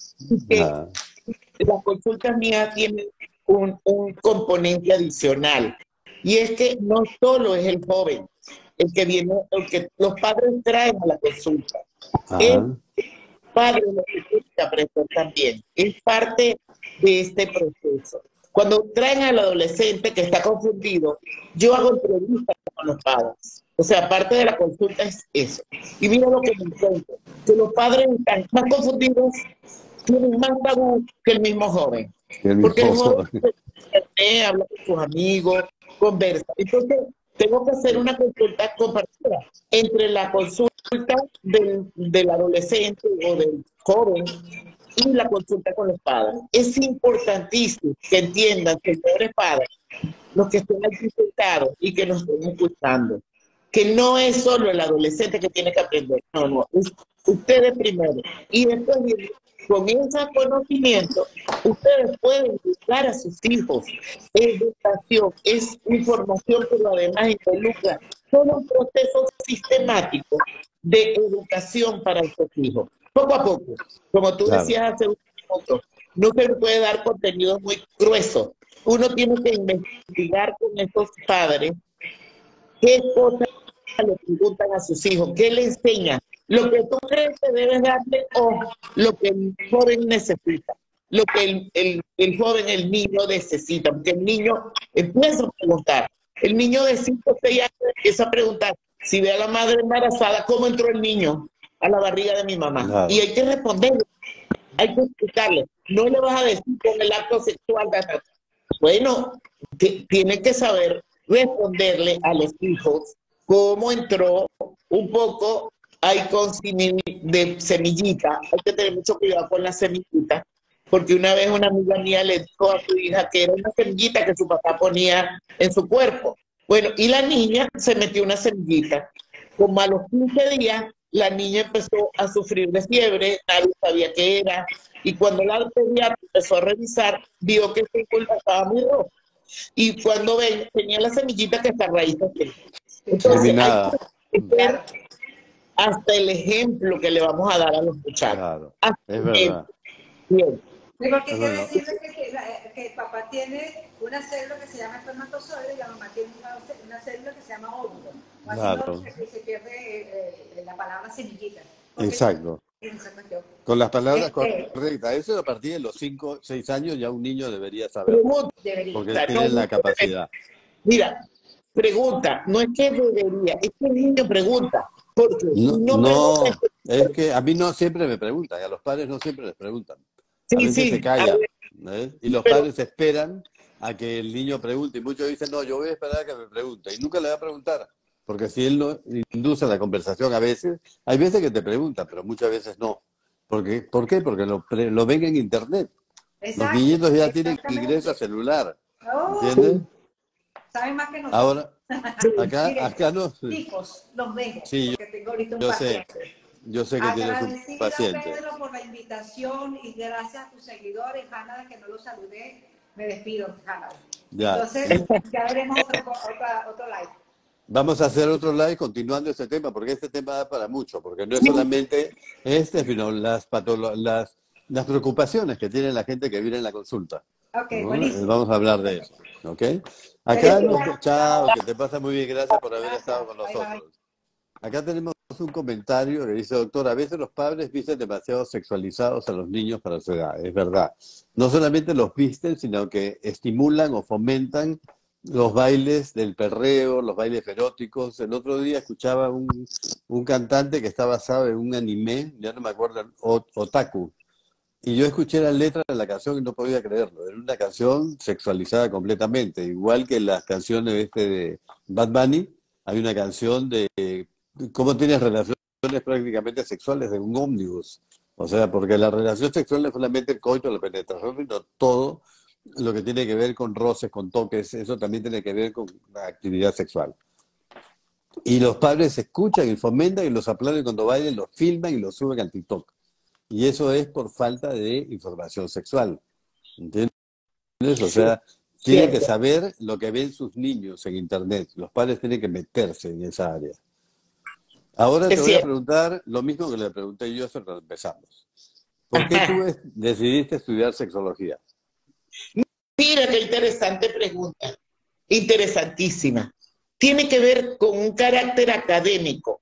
C: Que
A: Ah,
C: las consultas mías tienen un, un componente adicional. Y es que no solo es el joven el que viene, el que los padres traen a la consulta. Es
A: ah,
C: padre lo que tiene que aprender también. Es parte de este proceso. Cuando traen al adolescente que está confundido, yo hago entrevistas con los padres. O sea, parte de la consulta es eso. Y mira lo que me encuentro, que los padres están más confundidos tienen más tabú que el mismo joven.
A: El
C: Porque el
A: mismo
C: joven
A: joven.
C: eh, habla con sus amigos, conversa. Entonces, tengo que hacer una consulta compartida entre la consulta del, del adolescente o del joven y la consulta con los padres. Es importantísimo que entiendan, señores padres, los que estén aquí sentados y que nos estén escuchando, que no es solo el adolescente que tiene que aprender, no, no, es ustedes primero. Y después, con ese conocimiento, ustedes pueden educar a sus hijos. Es educación, es información, pero además involucra todo un proceso sistemático de educación para estos hijos. Poco a poco, como tú
A: Claro.
C: decías hace un minuto, no se puede dar contenido muy grueso. Uno tiene que investigar con estos padres qué cosas le preguntan a sus hijos, qué le enseñan, lo que tú crees que debes darle o lo que el joven necesita, lo que el, el, el joven, el niño necesita, porque el niño empieza a preguntar. El niño de cinco o seis años empieza a preguntar, si ve a la madre embarazada, ¿cómo entró el niño a la barriga de mi mamá?
A: Claro.
C: Y hay que responderle, hay que explicarle. No le vas a decir con el acto sexual. Bueno, tiene que saber responderle a los hijos cómo entró un poco. Hay con de semillita, hay que tener mucho cuidado con la semillita, porque una vez una amiga mía le dijo a su hija que era una semillita que su papá ponía en su cuerpo. Bueno, y la niña se metió una semillita. Como a los quince días, la niña empezó a sufrir de fiebre, nadie sabía qué era, y cuando la pediatra empezó a revisar, vio que su pulpa estaba muy roja. Y cuando ven, tenía la semillita que está raíz así. Entonces, hay que ver hasta el ejemplo que le vamos a dar a los muchachos.
A: Claro,
C: Hasta
A: es verdad.
C: Bien.
B: Sí, porque
A: Es
B: quiero
A: verdad.
B: decirles que, que, la- que el papá tiene una célula que se llama espermatozoide y la mamá tiene una, una célula que se llama óvulo. Así
A: Claro.
B: no se, se pierde eh, eh, la palabra semillita. Porque
A: Exacto.
B: esa cuestión.
A: Con las palabras
B: Este,
A: correctas. Eso a partir de los cinco, seis años ya un niño debería saber,
C: Pregunta,
B: debería.
A: porque
C: no,
A: tiene la
C: no,
A: capacidad.
C: Mira, pregunta, no es que debería, es que el niño pregunta. Porque si
A: No,
C: no,
A: no,
C: pregunta,
A: es que a mí no siempre me preguntan, y a los padres no siempre les preguntan. A
C: sí,
A: veces
C: sí,
A: se
C: a
A: callan,
C: ver,
A: ¿ves? Y los
C: pero-
A: padres esperan a que el niño pregunte, y muchos dicen, no, yo voy a esperar a que me pregunte, y nunca le va a preguntar, porque si él no induce la conversación a veces, hay veces que te preguntan, pero muchas veces no. Porque, ¿por qué? Porque lo, pre- lo ven en internet. Los
B: exacto,
A: niñitos ya tienen
B: exactamente.
A: ingreso a celular,
B: Oh,
A: ¿entiendes?
B: saben más que nosotros.
A: Ahora, acá,
B: Miren,
A: acá no.
B: chicos, los dejo,
A: Sí,
B: porque tengo ahorita un
A: yo sé,
B: paciente.
A: yo sé que tienes un
B: Agradecida,
A: paciente.
B: Pedro, por la invitación y gracias a tus seguidores. Hanna, que no los saludé, me despido, Hanna.
A: Ya.
B: Entonces, ya veremos otro, otra, otro live.
A: Vamos a hacer otro live continuando este tema, porque este tema da para mucho, porque no es solamente este, sino las, patolo las, las preocupaciones que tiene la gente que viene en la consulta.
B: Ok,
A: ¿no?
B: buenísimo.
A: Vamos a hablar de eso. ¿Ok? Acá,
B: Feliz
A: nos,
B: día.
A: chao, que te pasa muy bien, gracias por haber
B: Gracias.
A: estado con
B: Bye, bye.
A: nosotros. Acá tenemos un comentario que dice, doctor, a veces los padres visten demasiado sexualizados a los niños para su edad. Es verdad. No solamente los visten, sino que estimulan o fomentan los bailes del perreo, los bailes eróticos. El otro día escuchaba un, un cantante que está basado en un anime, ya no me acuerdo, Otaku. Y yo escuché la letra de la canción y no podía creerlo. Era una canción sexualizada completamente. Igual que las canciones este de Bad Bunny, hay una canción de cómo tienes relaciones prácticamente sexuales en un ómnibus. O sea, porque la relación sexual no es solamente el coito, la penetración, sino todo lo que tiene que ver con roces, con toques, eso también tiene que ver con la actividad sexual. Y los padres escuchan y fomentan y los aplauden cuando bailan, los filman y los suben al TikTok. Y eso es por falta de información sexual. ¿Entiendes? O sea, tienen que saber lo que ven sus niños en Internet. Los padres tienen que meterse en esa área. Ahora te voy a preguntar lo mismo que le pregunté yo cuando empezamos. ¿Por qué tú decidiste estudiar sexología?
C: Mira qué interesante pregunta. Interesantísima. Tiene que ver con un carácter académico.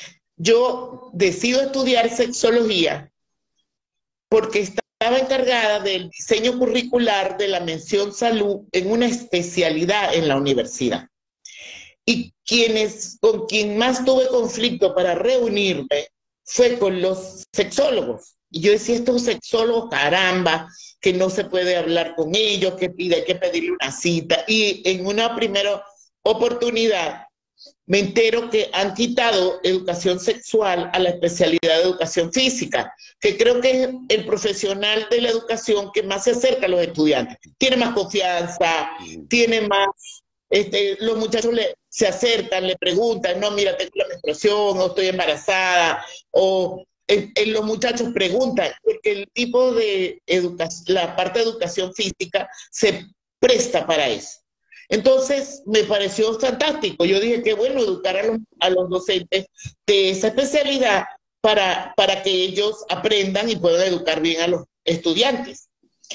C: Yo decido estudiar sexología porque estaba encargada del diseño curricular de la mención salud en una especialidad en la universidad. Y quienes, con quien más tuve conflicto para reunirme fue con los sexólogos, Y yo decía, estos sexólogos, caramba, que no se puede hablar con ellos, que pide, hay que pedirle una cita. Y en una primera oportunidad me entero que han quitado educación sexual a la especialidad de educación física, que creo que es el profesional de la educación que más se acerca a los estudiantes. Tiene más confianza, tiene más, este, los muchachos le, se acercan, le preguntan, no, mira, tengo la menstruación, o estoy embarazada, o en, en los muchachos preguntan, porque el tipo de educación, la parte de educación física se presta para eso. Entonces, me pareció fantástico. Yo dije, qué bueno educar a los, a los docentes de esa especialidad para, para que ellos aprendan y puedan educar bien a los estudiantes.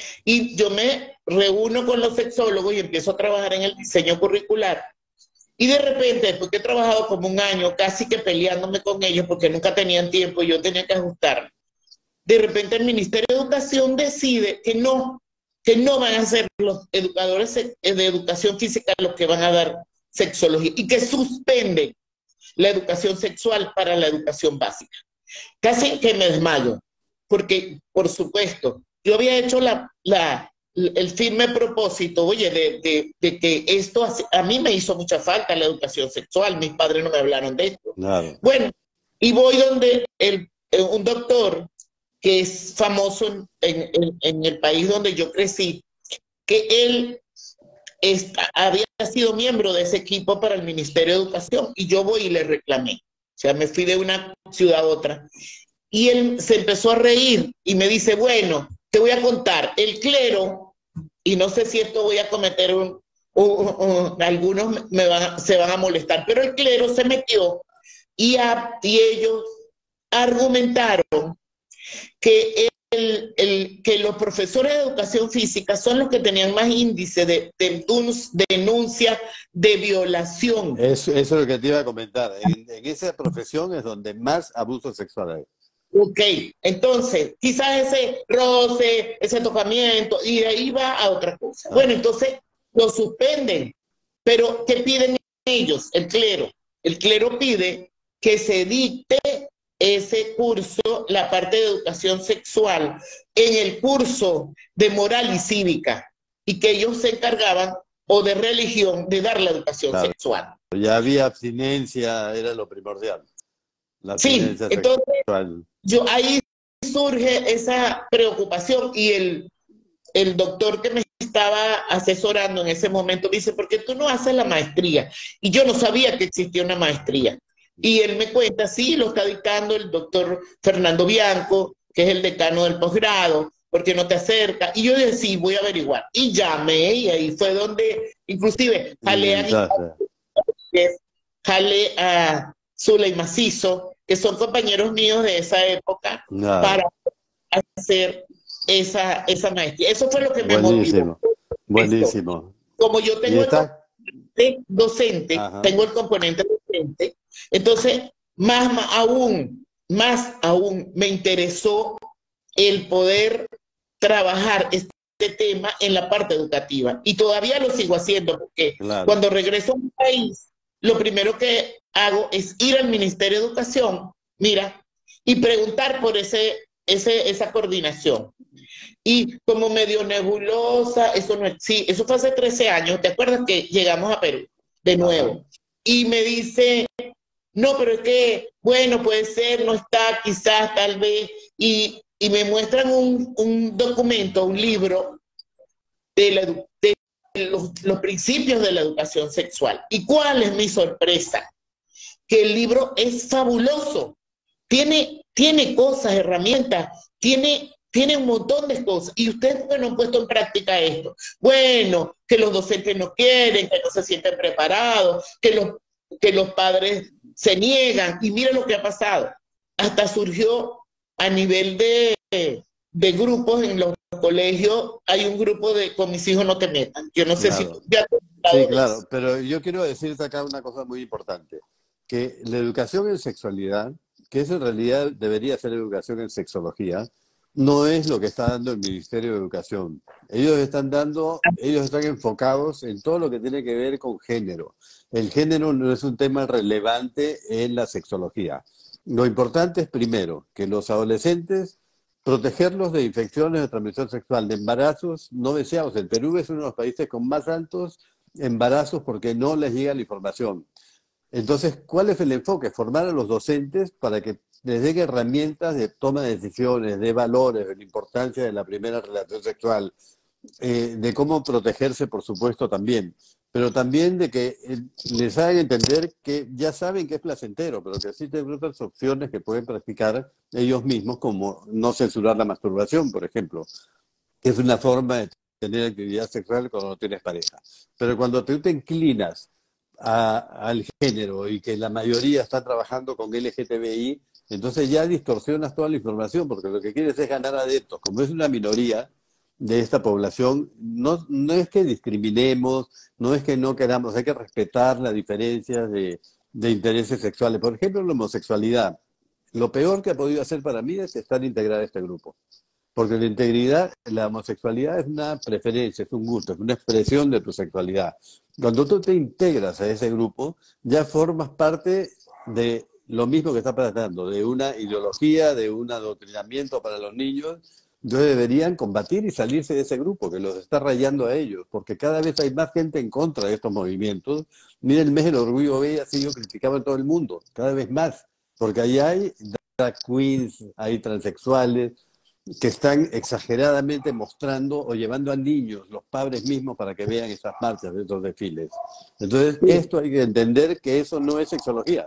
C: Y yo me reúno con los sexólogos y empiezo a trabajar en el diseño curricular. Y de repente, después que he trabajado como un año, casi que peleándome con ellos porque nunca tenían tiempo y yo tenía que ajustarme, de repente el Ministerio de Educación decide que no, que no van a ser los educadores de educación física los que van a dar sexología y que suspenden la educación sexual para la educación básica. Casi que me desmayo, porque, por supuesto, yo había hecho la, la, el firme propósito, oye, de, de, de que esto a, a mí me hizo mucha falta la educación sexual, mis padres no me hablaron de esto.
A: Claro.
C: Bueno, y voy donde el, un doctor que es famoso en, en, en el país donde yo crecí, que él está, había sido miembro de ese equipo para el Ministerio de Educación, y yo voy y le reclamé. O sea, me fui de una ciudad a otra. Y él se empezó a reír y me dice, bueno, te voy a contar, el clero, y no sé si esto voy a cometer un, un, un algunos me van, se van a molestar, pero el clero se metió y, a, y ellos argumentaron que, el, el, que los profesores de educación física son los que tenían más índice de, de denuncia de violación.
A: Eso, eso es lo que te iba a comentar. En, en esa profesión es donde más abuso sexual hay.
C: Ok, entonces, quizás ese roce, ese tocamiento, y de ahí va a otra cosa. Ah. Bueno, entonces lo suspenden, pero ¿qué piden ellos? El clero. El clero pide que se dicte ese curso, la parte de educación sexual, en el curso de moral y cívica, y que ellos se encargaban, o de religión, de dar la educación claro. sexual.
A: Ya había abstinencia, era lo primordial. La
C: sí, entonces sexual. Yo, ahí surge esa preocupación, y el, el doctor que me estaba asesorando en ese momento me dice, ¿por qué tú no haces la maestría? Y yo no sabía que existía una maestría. Y él me cuenta, sí, lo está dictando el doctor Fernando Bianco, que es el decano del posgrado, porque no te acerca. Y yo dije, sí, voy a averiguar. Y llamé, y ahí fue donde, inclusive, jalé a, jalé a Zuley Macizo, que son compañeros míos de esa época, no. para hacer esa, esa maestría. Eso fue lo que me
A: buenísimo,
C: motivó.
A: Buenísimo.
C: Como yo tengo el componente docente, Ajá. tengo el componente docente, entonces, más, más aún, más aún me interesó el poder trabajar este tema en la parte educativa. Y todavía lo sigo haciendo, porque claro. cuando regreso a mi país, lo primero que hago es ir al Ministerio de Educación, mira, y preguntar por ese, ese, esa coordinación. Y como medio nebulosa, eso no sí, eso fue hace trece años, ¿te acuerdas que llegamos a Perú de nuevo? Ajá. Y me dice, no, pero es que, bueno, puede ser, no está, quizás, tal vez, y, y me muestran un, un documento, un libro de, la, de los, los principios de la educación sexual. ¿Y cuál es mi sorpresa? Que el libro es fabuloso, tiene, tiene cosas, herramientas, tiene, tiene un montón de cosas, y ustedes no han puesto en práctica esto. Bueno, que los docentes no quieren, que no se sienten preparados, que los, que los padres se niegan, y mira lo que ha pasado. Hasta surgió a nivel de, de grupos en los colegios, hay un grupo de con mis hijos no te metan. Yo no sé
A: claro.
C: si... Ya
A: sí, claro, eso. Pero yo quiero decirte acá una cosa muy importante, que la educación en sexualidad, que eso en realidad debería ser educación en sexología, no es lo que está dando el Ministerio de Educación. Ellos están dando, ellos están enfocados en todo lo que tiene que ver con género. El género no es un tema relevante en la sexología. Lo importante es, primero, que los adolescentes protegerlos de infecciones de transmisión sexual, de embarazos no deseados. El Perú es uno de los países con más altos embarazos porque no les llega la información. Entonces, ¿cuál es el enfoque? Formar a los docentes para que les den herramientas de toma de decisiones, de valores, de la importancia de la primera relación sexual, eh, de cómo protegerse, por supuesto, también, pero también de que eh, les hagan entender que ya saben que es placentero, pero que existen otras opciones que pueden practicar ellos mismos, como no censurar la masturbación, por ejemplo, que es una forma de tener actividad sexual cuando no tienes pareja. Pero cuando tú te inclinas a, al género y que la mayoría está trabajando con L G T B I, entonces ya distorsionas toda la información, porque lo que quieres es ganar adeptos. Como es una minoría de esta población, no, no es que discriminemos, no es que no queramos, hay que respetar las diferencias de, de intereses sexuales. Por ejemplo, la homosexualidad. Lo peor que ha podido hacer para mí es estar integrada a este grupo. Porque la integridad, la homosexualidad es una preferencia, es un gusto, es una expresión de tu sexualidad. Cuando tú te integras a ese grupo, ya formas parte de lo mismo que está pasando, de una ideología, de un adoctrinamiento para los niños. Entonces deberían combatir y salirse de ese grupo que los está rayando a ellos, porque cada vez hay más gente en contra de estos movimientos. Miren, el mes del orgullo gay ha sido criticado en todo el mundo, cada vez más, porque ahí hay drag queens, hay transexuales, que están exageradamente mostrando o llevando a niños, los padres mismos, para que vean esas marchas, esos desfiles. Entonces, esto hay que entender que eso no es sexología.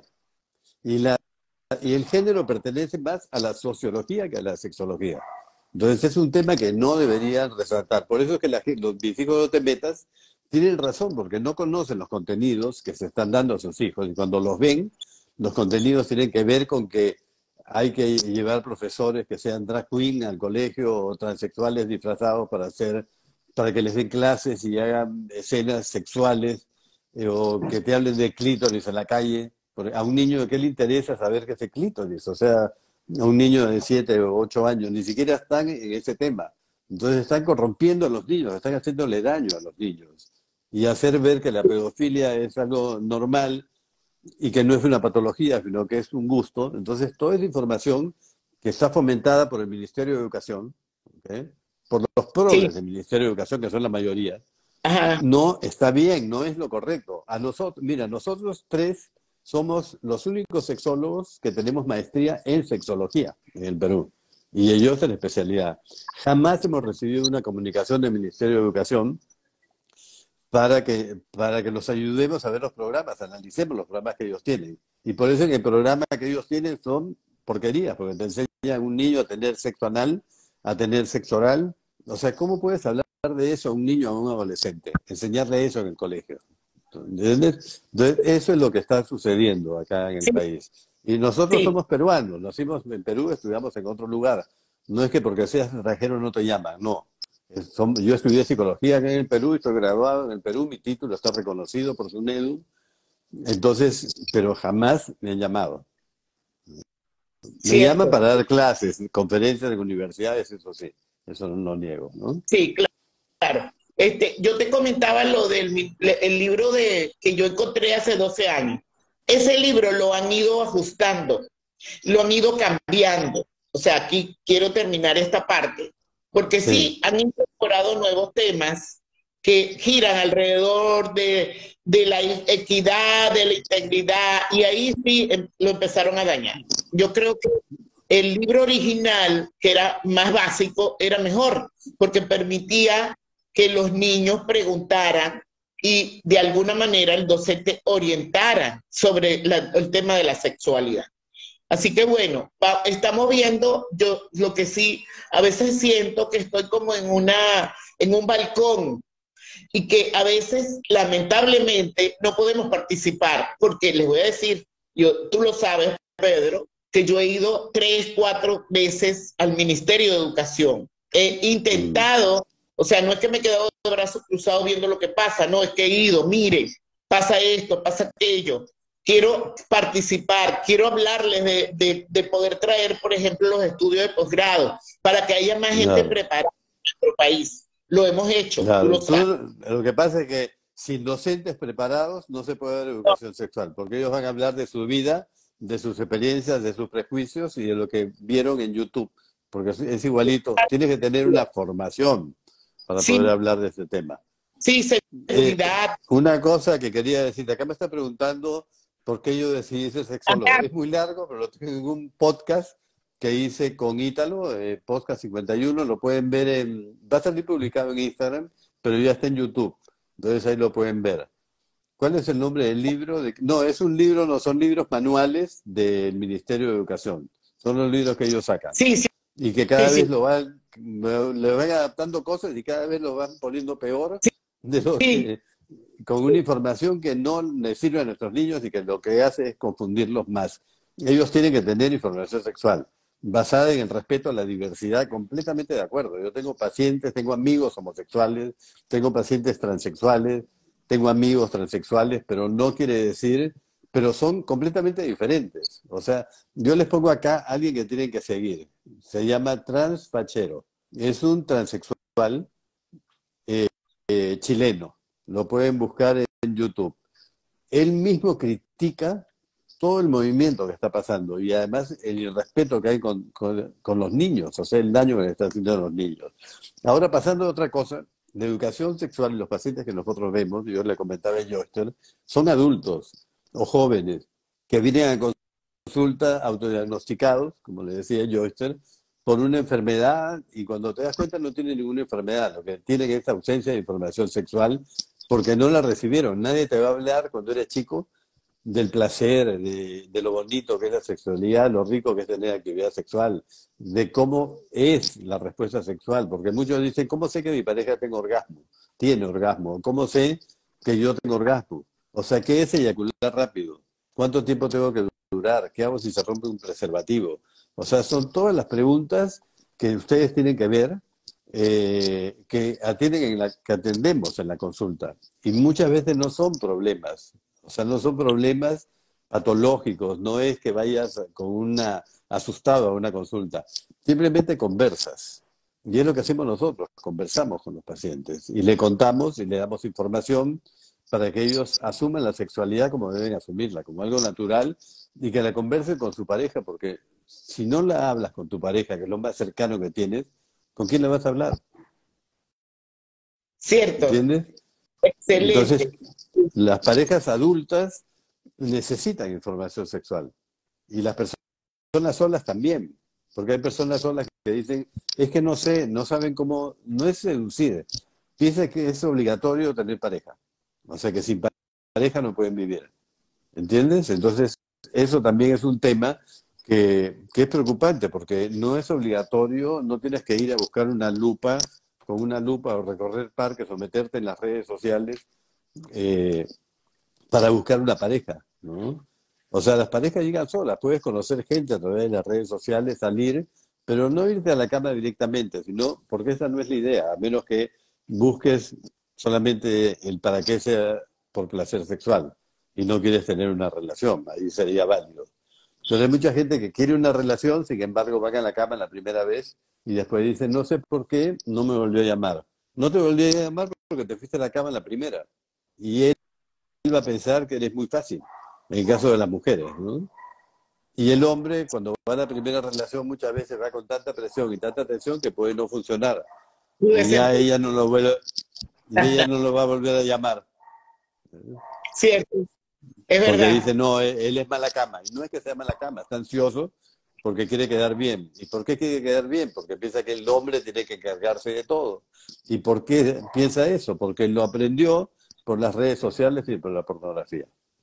A: Y, la, y el género pertenece más a la sociología que a la sexología. Entonces, es un tema que no deberían resaltar. Por eso es que la, los mis hijos no te metas tienen razón, porque no conocen los contenidos que se están dando a sus hijos. Y cuando los ven, los contenidos tienen que ver con que hay que llevar profesores que sean drag queen al colegio o transexuales disfrazados para hacer, para que les den clases y hagan escenas sexuales, eh, o que te hablen de clítoris en la calle. Porque a un niño, ¿qué le interesa saber qué es el clítoris? O sea, a un niño de siete o ocho años ni siquiera están en ese tema. Entonces están corrompiendo a los niños, están haciéndole daño a los niños. Y hacer ver que la pedofilia es algo normal y que no es una patología, sino que es un gusto. Entonces, toda esa información que está fomentada por el Ministerio de Educación, ¿okay?, por los progres sí. del Ministerio de Educación, que son la mayoría, Ajá. no está bien, no es lo correcto. A nosotros, mira, nosotros tres somos los únicos sexólogos que tenemos maestría en sexología en el Perú, y ellos en especialidad. Jamás hemos recibido una comunicación del Ministerio de Educación para que, para que los ayudemos a ver los programas, analicemos los programas que ellos tienen. Y por eso en el programa que ellos tienen son porquerías, porque te enseñan a un niño a tener sexo anal, a tener sexo oral. O sea, ¿cómo puedes hablar de eso a un niño o a un adolescente? Enseñarle eso en el colegio. ¿Entiendes? Entonces, eso es lo que está sucediendo acá en el sí. país. Y nosotros sí. somos peruanos, nacimos en Perú, estudiamos en otro lugar. No es que porque seas extranjero no te llaman, no. Yo estudié psicología en el Perú y estoy graduado en el Perú, mi título está reconocido por SUNEDU, entonces, pero jamás me han llamado. Me Cierto. llaman para dar clases, conferencias en universidades, eso sí, eso no lo niego, ¿no?
C: Sí, claro. Este, yo te comentaba lo del el libro de, que yo encontré hace doce años. Ese libro lo han ido ajustando, lo han ido cambiando. O sea, aquí quiero terminar esta parte. Porque sí. sí, han incorporado nuevos temas que giran alrededor de, de la equidad, de la integridad, y ahí sí lo empezaron a dañar. Yo creo que el libro original, que era más básico, era mejor, porque permitía que los niños preguntaran y de alguna manera el docente orientara sobre la, el tema de la sexualidad. Así que bueno, va, estamos viendo, yo lo que sí, a veces siento que estoy como en, una, en un balcón y que a veces, lamentablemente, no podemos participar, porque les voy a decir, yo, tú lo sabes, Pedro, que yo he ido tres, cuatro veces al Ministerio de Educación. He intentado, o sea, no es que me he quedado de brazos cruzados viendo lo que pasa, no, es que he ido, mire, pasa esto, pasa aquello. Quiero participar, quiero hablarles de, de, de poder traer, por ejemplo, los estudios de posgrado, para que haya más gente claro. preparada en nuestro país. Lo hemos hecho.
A: Claro.
C: Lo,
A: Tú, lo que pasa es que sin docentes preparados no se puede dar educación no. sexual, porque ellos van a hablar de su vida, de sus experiencias, de sus prejuicios y de lo que vieron en YouTube. porque es, es igualito. Tienes que tener una formación para
C: Sí.
A: poder hablar de este tema.
C: Sí,
A: Eh,
C: seguridad.
A: una cosa que quería decirte, acá me está preguntando por qué yo decidí ser sexólogo.
C: Ajá.
A: Es muy largo, pero lo tengo en un podcast que hice con Ítalo, eh, podcast cincuenta y uno, lo pueden ver en, va a salir publicado en Instagram, pero ya está en YouTube, entonces ahí lo pueden ver. ¿Cuál es el nombre del libro? De, no, es un libro, no son libros manuales del Ministerio de Educación, son los libros que ellos sacan.
C: Sí, sí,
A: Y que
C: sí,
A: cada
C: sí,
A: vez lo van, le van adaptando cosas y cada vez lo van poniendo peor de lo
C: sí.
A: que, con una información que no les sirve a nuestros niños y que lo que hace es confundirlos más. Ellos tienen que tener información sexual basada en el respeto a la diversidad, completamente de acuerdo. Yo tengo pacientes, tengo amigos homosexuales, tengo pacientes transexuales, tengo amigos transexuales, pero no quiere decir, pero son completamente diferentes. O sea, yo les pongo acá a alguien que tienen que seguir. Se llama Transfachero. Es un transexual eh, eh, chileno. Lo pueden buscar en YouTube. Él mismo critica todo el movimiento que está pasando y además el irrespeto que hay con, con, con los niños, o sea, el daño que le está haciendo a los niños. Ahora, pasando a otra cosa, la educación sexual y los pacientes que nosotros vemos, yo le comentaba a Joyster, son adultos o jóvenes que vienen a consulta autodiagnosticados, como le decía Joyster, por una enfermedad y cuando te das cuenta no tiene ninguna enfermedad, lo que tiene es ausencia de información sexual porque no la recibieron. Nadie te va a hablar cuando eres chico del placer, de, de lo bonito que es la sexualidad, lo rico que es tener actividad sexual, de cómo es la respuesta sexual, porque muchos dicen, ¿cómo sé que mi pareja tiene orgasmo? Tiene orgasmo. ¿Cómo sé que yo tengo orgasmo? O sea, ¿qué es eyacular rápido? ¿Cuánto tiempo tengo que durar? ¿Qué hago si se rompe un preservativo? O sea, son todas las preguntas que ustedes tienen que ver, eh, que atienden en la, que atendemos en la consulta. Y muchas veces no son problemas. O sea, no son problemas patológicos, no es que vayas con una asustado a una consulta. Simplemente conversas. Y es lo que hacemos nosotros, conversamos con los pacientes y le contamos y le damos información para que ellos asuman la sexualidad como deben asumirla, como algo natural y que la conversen con su pareja, porque si no la hablas con tu pareja, que es lo más cercano que tienes, ¿con quién le vas a hablar?
C: Cierto.
A: ¿Entiendes?
C: Excelente.
A: Entonces, las parejas adultas necesitan información sexual y las personas solas también, porque hay personas solas que dicen, es que no sé, no saben cómo, no es seducir, piensa que es obligatorio tener pareja, o sea que sin pareja no pueden vivir, ¿entiendes? Entonces, eso también es un tema que, que es preocupante, porque no es obligatorio, no tienes que ir a buscar una lupa, con una lupa o recorrer parques o meterte en las redes sociales eh, para buscar una pareja, ¿no? O sea, las parejas llegan solas, puedes conocer gente a través de las redes sociales, salir, pero no irte a la cama directamente, sino, porque esa no es la idea, a menos que busques solamente el para qué sea por placer sexual y no quieres tener una relación, ahí sería válido. Pero hay mucha gente que quiere una relación, sin embargo, van a la cama la primera vez y después dicen, no sé por qué, no me volvió a llamar. No te volvió a llamar porque te fuiste a la cama la primera. Y él va a pensar que eres muy fácil, en el caso de las mujeres, ¿no? Y el hombre, cuando va a la primera relación, muchas veces va con tanta presión y tanta tensión que puede no funcionar.
C: Pude
A: Y ya
C: ser-
A: ella no lo, vuelve, y ella no lo va a volver a llamar.
C: Cierto. Es
A: Porque
C: verdad.
A: dice, no, él, él es mala cama. Y no es que sea mala cama, está ansioso porque quiere quedar bien. ¿Y por qué quiere quedar bien? Porque piensa que el hombre tiene que encargarse de todo. ¿Y por qué piensa eso? Porque lo aprendió por las redes sociales y por la pornografía.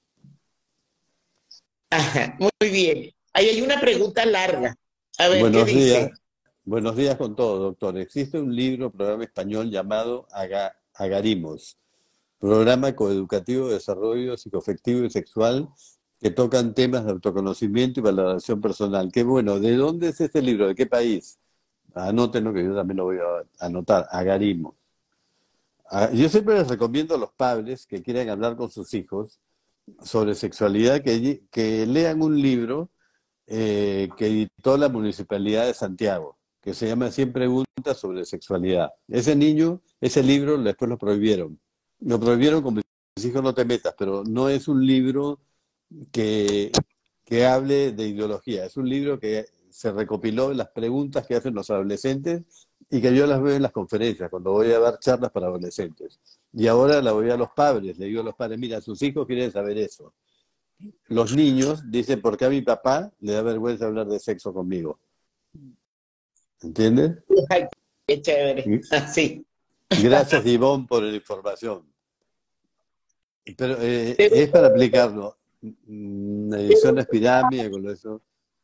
C: Ajá, muy bien. Ahí hay una pregunta larga. A ver, ¿qué
A: Buenos días.
C: dice?
A: Buenos días con todo, doctor. Existe un libro, programa español llamado Aga- Agarimos, programa coeducativo de desarrollo psicoafectivo y sexual que tocan temas de autoconocimiento y valoración personal. Qué bueno. ¿De dónde es este libro? ¿De qué país? Anótenlo que yo también lo voy a anotar. Agarimos. Ah, Yo siempre les recomiendo a los padres que quieran hablar con sus hijos sobre sexualidad que, que lean un libro eh, que editó la Municipalidad de Santiago, que se llama cien preguntas sobre sexualidad. Ese niño, ese libro después lo prohibieron. Lo prohibieron como mis hijos no te metas, pero no es un libro que, que hable de ideología, es un libro que se recopiló las preguntas que hacen los adolescentes y que yo las veo en las conferencias, cuando voy a dar charlas para adolescentes. Y ahora la voy a los padres, le digo a los padres, mira, sus hijos quieren saber eso. Los niños dicen, ¿por qué a mi papá le da vergüenza hablar de sexo conmigo? ¿Entiendes?
C: Ay, qué chévere. Así.
A: Gracias, Ivonne, por la información. Pero eh, es para aplicarlo. Ediciones Pirámide, con eso.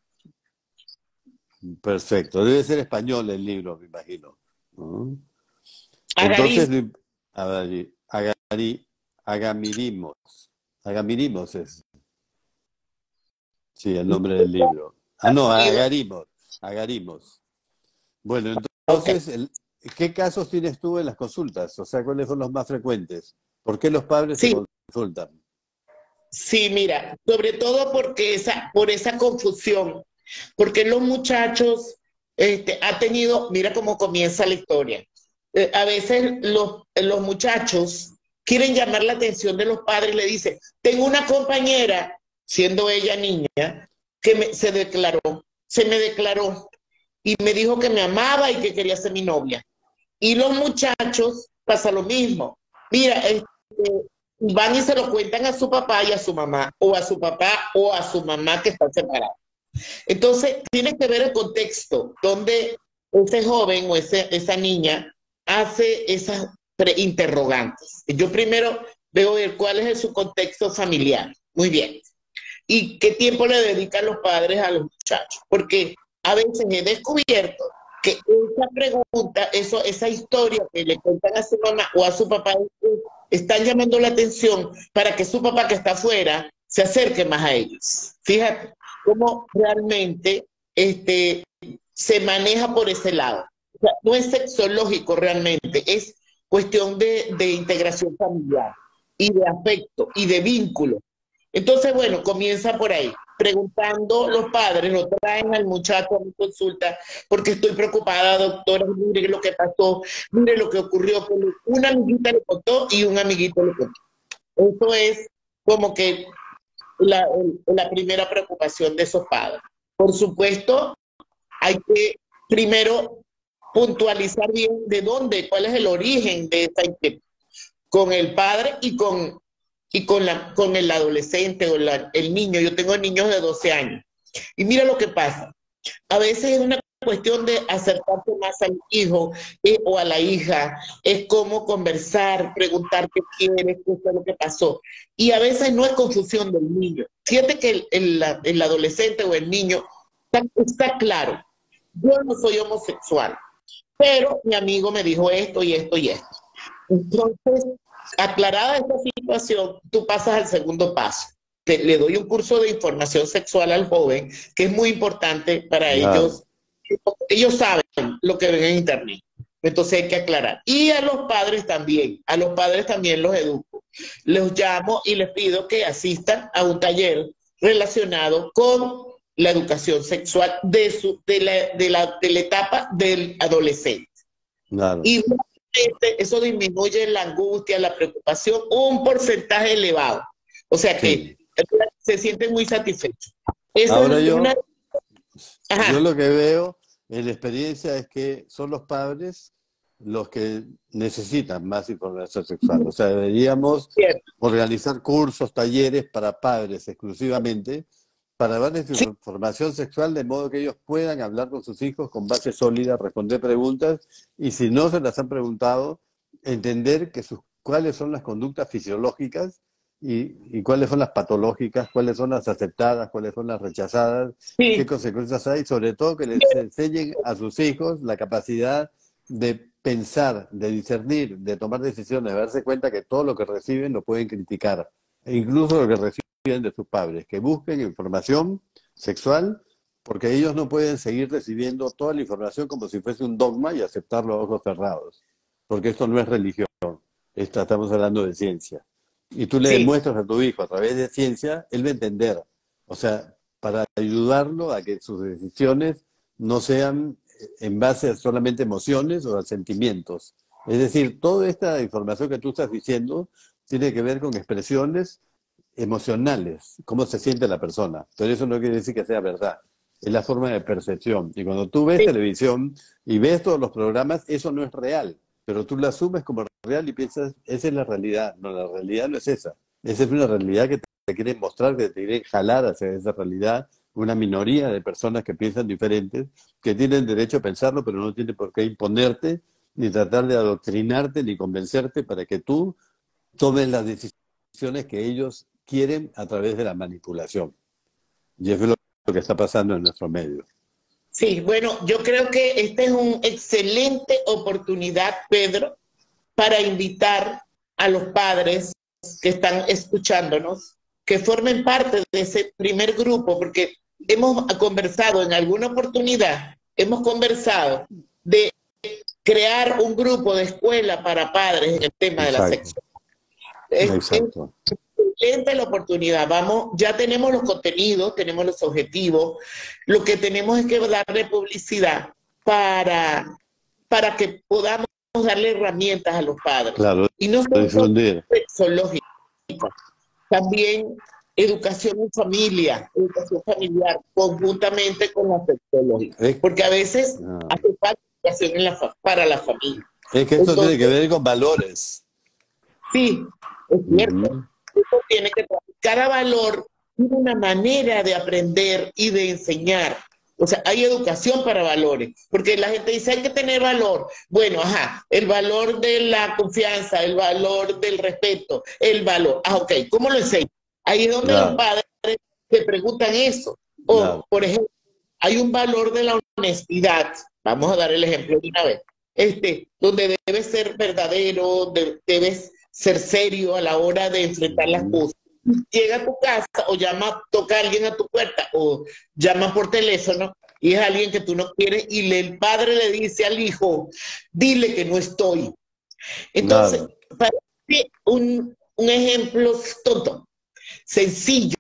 A: Perfecto. Debe ser español el libro, me imagino, ¿no? Entonces, Agari, Agari, Agamirimos. Agamirimos es. Sí, el nombre del libro. Ah, no, Agarimos. Agarimos. Bueno, entonces, el, ¿qué casos tienes tú en las consultas? O sea, ¿cuáles son los más frecuentes? ¿Por qué los padres
C: sí.
A: se consultan?
C: Sí, mira, sobre todo porque esa, por esa confusión, porque los muchachos este, ha tenido, mira cómo comienza la historia. Eh, a veces los, los muchachos quieren llamar la atención de los padres y le dicen, tengo una compañera, siendo ella niña, que me, se declaró, se me declaró y me dijo que me amaba y que quería ser mi novia. Y los muchachos pasa lo mismo. Mira, este, van y se lo cuentan a su papá y a su mamá, o a su papá o a su mamá que están separados. Entonces, tiene que ver el contexto donde ese joven o ese, esa niña hace esas interrogantes. Yo primero veo ver cuál es su contexto familiar. Muy bien. ¿Y qué tiempo le dedican los padres a los muchachos? Porque a veces he descubierto que esa pregunta, eso, esa historia que le cuentan a su mamá o a su papá, están llamando la atención para que su papá que está afuera se acerque más a ellos. Fíjate cómo realmente este, se maneja por ese lado. O sea, no es sexológico realmente, es cuestión de, de integración familiar y de afecto y de vínculo. Entonces, bueno, comienza por ahí, preguntando los padres, lo traen al muchacho a mi consulta, porque estoy preocupada, doctora, mire lo que pasó, mire lo que ocurrió, una amiguita le contó y un amiguito le contó. Eso es como que la, la primera preocupación de esos padres. Por supuesto, hay que primero puntualizar bien de dónde, cuál es el origen de esa inquietud, con el padre y con... y con, la, con el adolescente o la, el niño. Yo tengo niños de doce años. Y mira lo que pasa. A veces es una cuestión de acercarse más al hijo eh, o a la hija. Es como conversar, preguntar qué quieres, qué fue lo que pasó. Y a veces no es confusión del niño. Fíjate que el, el, el adolescente o el niño está, está claro. Yo no soy homosexual, pero mi amigo me dijo esto y esto y esto. Entonces, aclarada esta situación, tú pasas al segundo paso. Te, le doy un curso de información sexual al joven, que es muy importante para claro. ellos. Ellos saben lo que ven en internet. Entonces hay que aclarar. Y a los padres también. A los padres también los educo. Los llamo y les pido que asistan a un taller relacionado con la educación sexual de, su, de, la, de, la, de la etapa del adolescente. Claro. Y eso disminuye la angustia, la preocupación, un porcentaje elevado. O sea que sí. se sienten muy satisfechos. Eso
A: Ahora
C: es
A: yo,
C: una...
A: yo lo que veo en la experiencia es que son los padres los que necesitan más información sexual. O sea, deberíamos Cierto. organizar cursos, talleres para padres exclusivamente, para darles sí. información sexual de modo que ellos puedan hablar con sus hijos con base sólida, responder preguntas y si no se las han preguntado, entender que sus, cuáles son las conductas fisiológicas y, y cuáles son las patológicas, cuáles son las aceptadas, cuáles son las rechazadas, sí. qué consecuencias hay, sobre todo que les enseñen a sus hijos la capacidad de pensar, de discernir, de tomar decisiones, de darse cuenta que todo lo que reciben lo pueden criticar, e incluso lo que reciben de sus padres, que busquen información sexual, porque ellos no pueden seguir recibiendo toda la información como si fuese un dogma y aceptarlo a ojos cerrados, porque esto no es religión, esto, estamos hablando de ciencia. Y tú le sí. demuestras a tu hijo a través de ciencia, él va a entender, o sea, para ayudarlo a que sus decisiones no sean en base a solamente emociones o a sentimientos. Es decir, toda esta información que tú estás diciendo tiene que ver con expresiones emocionales, cómo se siente la persona. Pero eso no quiere decir que sea verdad. es la forma de percepción. Y cuando tú ves
C: Sí.
A: televisión y ves todos los programas, eso no es real, pero tú lo asumes como real y piensas, esa es la realidad. No, la realidad no es esa. Esa es una realidad que te quieren mostrar, que te quieren jalar hacia esa realidad, una minoría de personas que piensan diferentes, que tienen derecho a pensarlo, pero no tienen por qué imponerte, ni tratar de adoctrinarte, ni convencerte para que tú tomes las decisiones que ellos quieren a través de la manipulación. Y eso es lo que está pasando en nuestro medio.
C: Sí, bueno, yo creo que esta es una excelente oportunidad, Pedro, para invitar a los padres que están escuchándonos, que formen parte de ese primer grupo, porque hemos conversado en alguna oportunidad, hemos conversado de crear un grupo de escuela para padres en el tema de la
A: Exacto,
C: sexualidad. Es,
A: exacto.
C: es excelente la oportunidad. Vamos, ya tenemos los contenidos, tenemos los objetivos. Lo que tenemos es que darle publicidad para, para que podamos darle herramientas a los padres.
A: Claro,
C: Y no solo
A: difundir.
C: sexológica, también educación en familia, educación familiar, conjuntamente con la sexología.
A: Es,
C: Porque a veces
A: ah,
C: hace falta educación en la, fa- para la familia.
A: es que esto tiene
C: Entonces,
A: que ver con valores.
C: sí, es cierto.
A: Ujú.
C: Uno tiene que cada valor tiene una manera de aprender y de enseñar. O sea, hay educación para valores, porque la gente dice hay que tener valor. Bueno, ajá, el valor de la confianza, el valor del respeto, el valor. Ah, ok, ¿cómo lo enseño? Ahí es donde los
A: Claro,
C: padres se preguntan eso. O,
A: claro.
C: por ejemplo, hay un valor de la honestidad. Vamos a dar el ejemplo de una vez. Este, donde debes ser verdadero, de- debes ser serio a la hora de enfrentar las
A: Ujú.
C: cosas. Llega a tu casa o llama, toca a alguien a tu puerta o llama por teléfono y es alguien que tú no quieres y le- el padre le dice al hijo, dile que no estoy. Entonces,
A: Claro,
C: parece un, un ejemplo tonto, sencillo,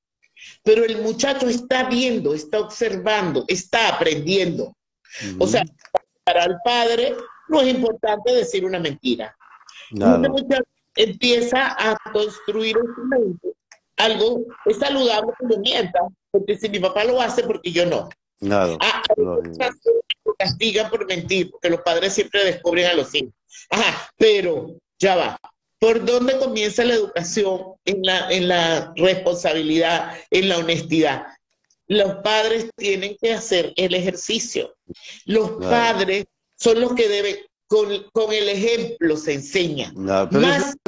C: pero el muchacho está viendo, está observando, está aprendiendo. O sea,
A: ujú.
C: para el padre no es importante decir una mentira. Y ese
A: Claro,
C: muchacho empieza a construir en su mente algo, es saludable que yo mienta, porque si mi papá lo hace, porque yo no.
A: claro,
C: Ah,
A: lógico.
C: lo castigan por mentir, porque los padres siempre descubren a los hijos. Ajá, pero ya va. ¿Por dónde comienza la educación en la, en la responsabilidad, en la honestidad? Los padres tienen que hacer el ejercicio. Los
A: Claro,
C: padres son los que deben, con, con el ejemplo se enseña.
A: claro. Pero eso,
C: Más,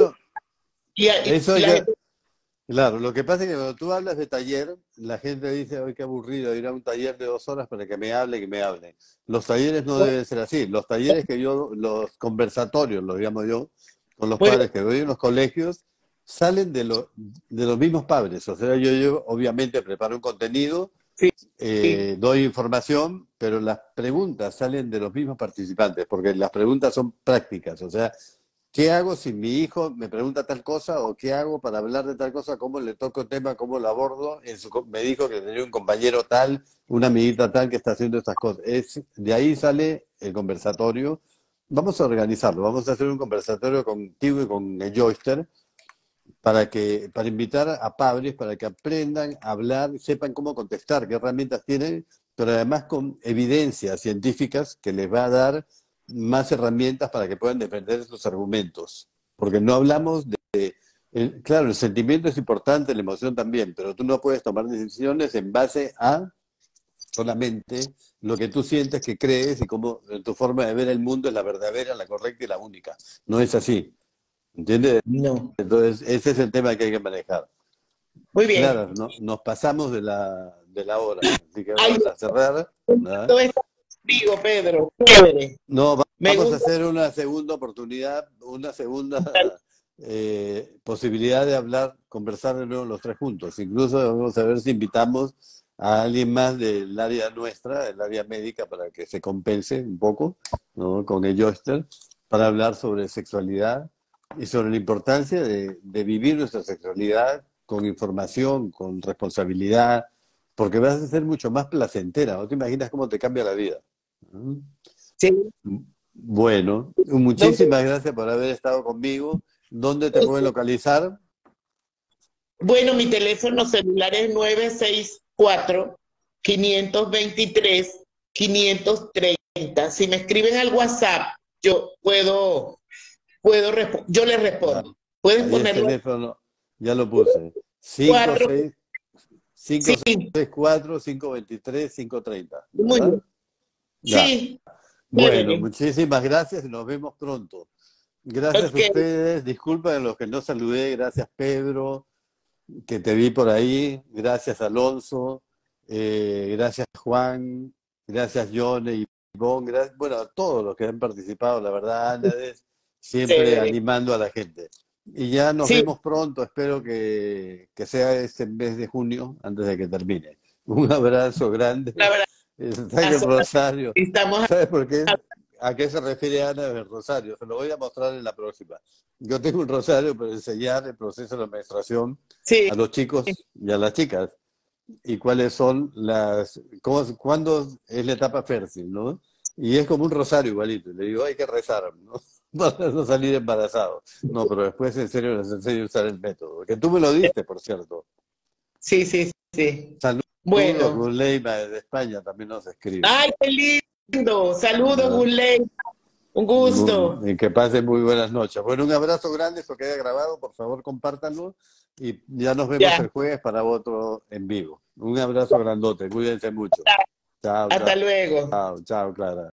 C: y, y
A: eso hay
C: la
A: que,
C: gente,
A: claro, lo que pasa es que cuando tú hablas de taller, la gente dice, ay, qué aburrido ir a un taller de dos horas para que me hable, que me hable. Los talleres no deben ser así. Los talleres que yo, los conversatorios, los llamo yo, con los
C: bueno,
A: padres que doy en los colegios, salen de, lo, de los mismos padres. O sea, yo, yo obviamente preparo un contenido,
C: sí, sí,
A: eh, doy información, pero las preguntas salen de los mismos participantes, porque las preguntas son prácticas. O sea, ¿qué hago si mi hijo me pregunta tal cosa o qué hago para hablar de tal cosa? ¿Cómo le toco el tema? ¿Cómo lo abordo? En su, me dijo que tenía un compañero tal, una amiguita tal que está haciendo estas cosas. Es, de ahí sale el conversatorio. Vamos a organizarlo, vamos a hacer un conversatorio contigo y con el Joyster para que, para invitar a padres para que aprendan a hablar, sepan cómo contestar, qué herramientas tienen, pero además con evidencias científicas que les va a dar más herramientas para que puedan defender sus argumentos. Porque no hablamos de, el- claro, el sentimiento es importante, la emoción también, pero tú no puedes tomar decisiones en base a solamente lo que tú sientes, que crees y cómo tu forma de ver el mundo es la verdadera, la correcta y la única. No es así, ¿entiendes?
C: no.
A: Entonces, ese es el tema que hay que manejar.
C: Muy bien.
A: Claro, no, nos pasamos de la, de la hora, así que
C: Ay,
A: vamos a cerrar, ¿verdad?
C: todo está contigo, Pedro. Chévere.
A: No, va-
C: Me
A: vamos a
C: gusta.
A: hacer una segunda oportunidad, una segunda eh, posibilidad de hablar, conversar de nuevo los tres juntos. Incluso vamos a ver si invitamos a alguien más del área nuestra, del área médica, para que se compense un poco, ¿no? Con el Joyster, para hablar sobre sexualidad y sobre la importancia de, de vivir nuestra sexualidad con información, con responsabilidad, porque vas a ser mucho más placentera. ¿No te imaginas cómo te cambia la vida? ¿Mm?
C: Sí.
A: Bueno,
C: ¿Dónde?
A: muchísimas gracias por haber estado conmigo. ¿Dónde te pueden localizar?
C: Bueno, mi teléfono celular es nueve seis cuatro, quinientos veintitrés, quinientos treinta. Si me escriben al WhatsApp, yo puedo, puedo respo- yo les respondo.
A: Ya.
C: Puedes
A: Ahí el
C: ponerlo
A: teléfono, ya lo puse. cinco
C: cuatro.
A: seis cinco
C: Sí,
A: seis cuatro, cinco veintitrés, cinco treinta,
C: muy
A: ¿verdad?
C: bien.
A: Ya.
C: Sí,
A: Bueno,
C: chévere.
A: muchísimas gracias y nos vemos pronto. Gracias a
C: Ok,
A: ustedes. Disculpen a los que no saludé. Gracias, Pedro, que te vi por ahí. Gracias, Alonso. Eh, gracias, Juan. Gracias, John y Ivonne. Gracias, bueno, a todos los que han participado. La verdad, Ana, es siempre
C: chévere.
A: animando a la gente. Y ya nos
C: Sí,
A: vemos pronto. Espero que, que sea este mes de junio, antes de que termine. Un abrazo
C: la
A: grande.
C: verdad,
A: Está en Rosario.
C: estamos
A: ¿Sabes por qué? ¿A qué se refiere Ana del rosario? Se lo voy a mostrar en la próxima. Yo tengo un rosario para enseñar el proceso de la menstruación
C: sí,
A: a los chicos y a las chicas. Y cuáles son las... Cómo, cuándo es la etapa fértil, ¿no? Y es como un rosario igualito. Le digo, hay que rezar, ¿no? Para no salir embarazado. No, pero después en serio les enseño a usar el método. Que tú me lo diste, por cierto.
C: sí, sí, sí.
A: Saludos,
C: Bueno,
A: Guleima de España también nos escribe.
C: ay, qué lindo. Saludos,
A: ¿No?
C: Guley. Un gusto.
A: Muy- y que pasen muy buenas noches. Bueno, un abrazo grande, eso queda grabado, por favor compártanlo y ya nos vemos
C: Ya,
A: el jueves para otro en vivo. Un abrazo grandote, cuídense mucho. Chao,
C: hasta
A: chao,
C: luego.
A: chao, chao, Clara.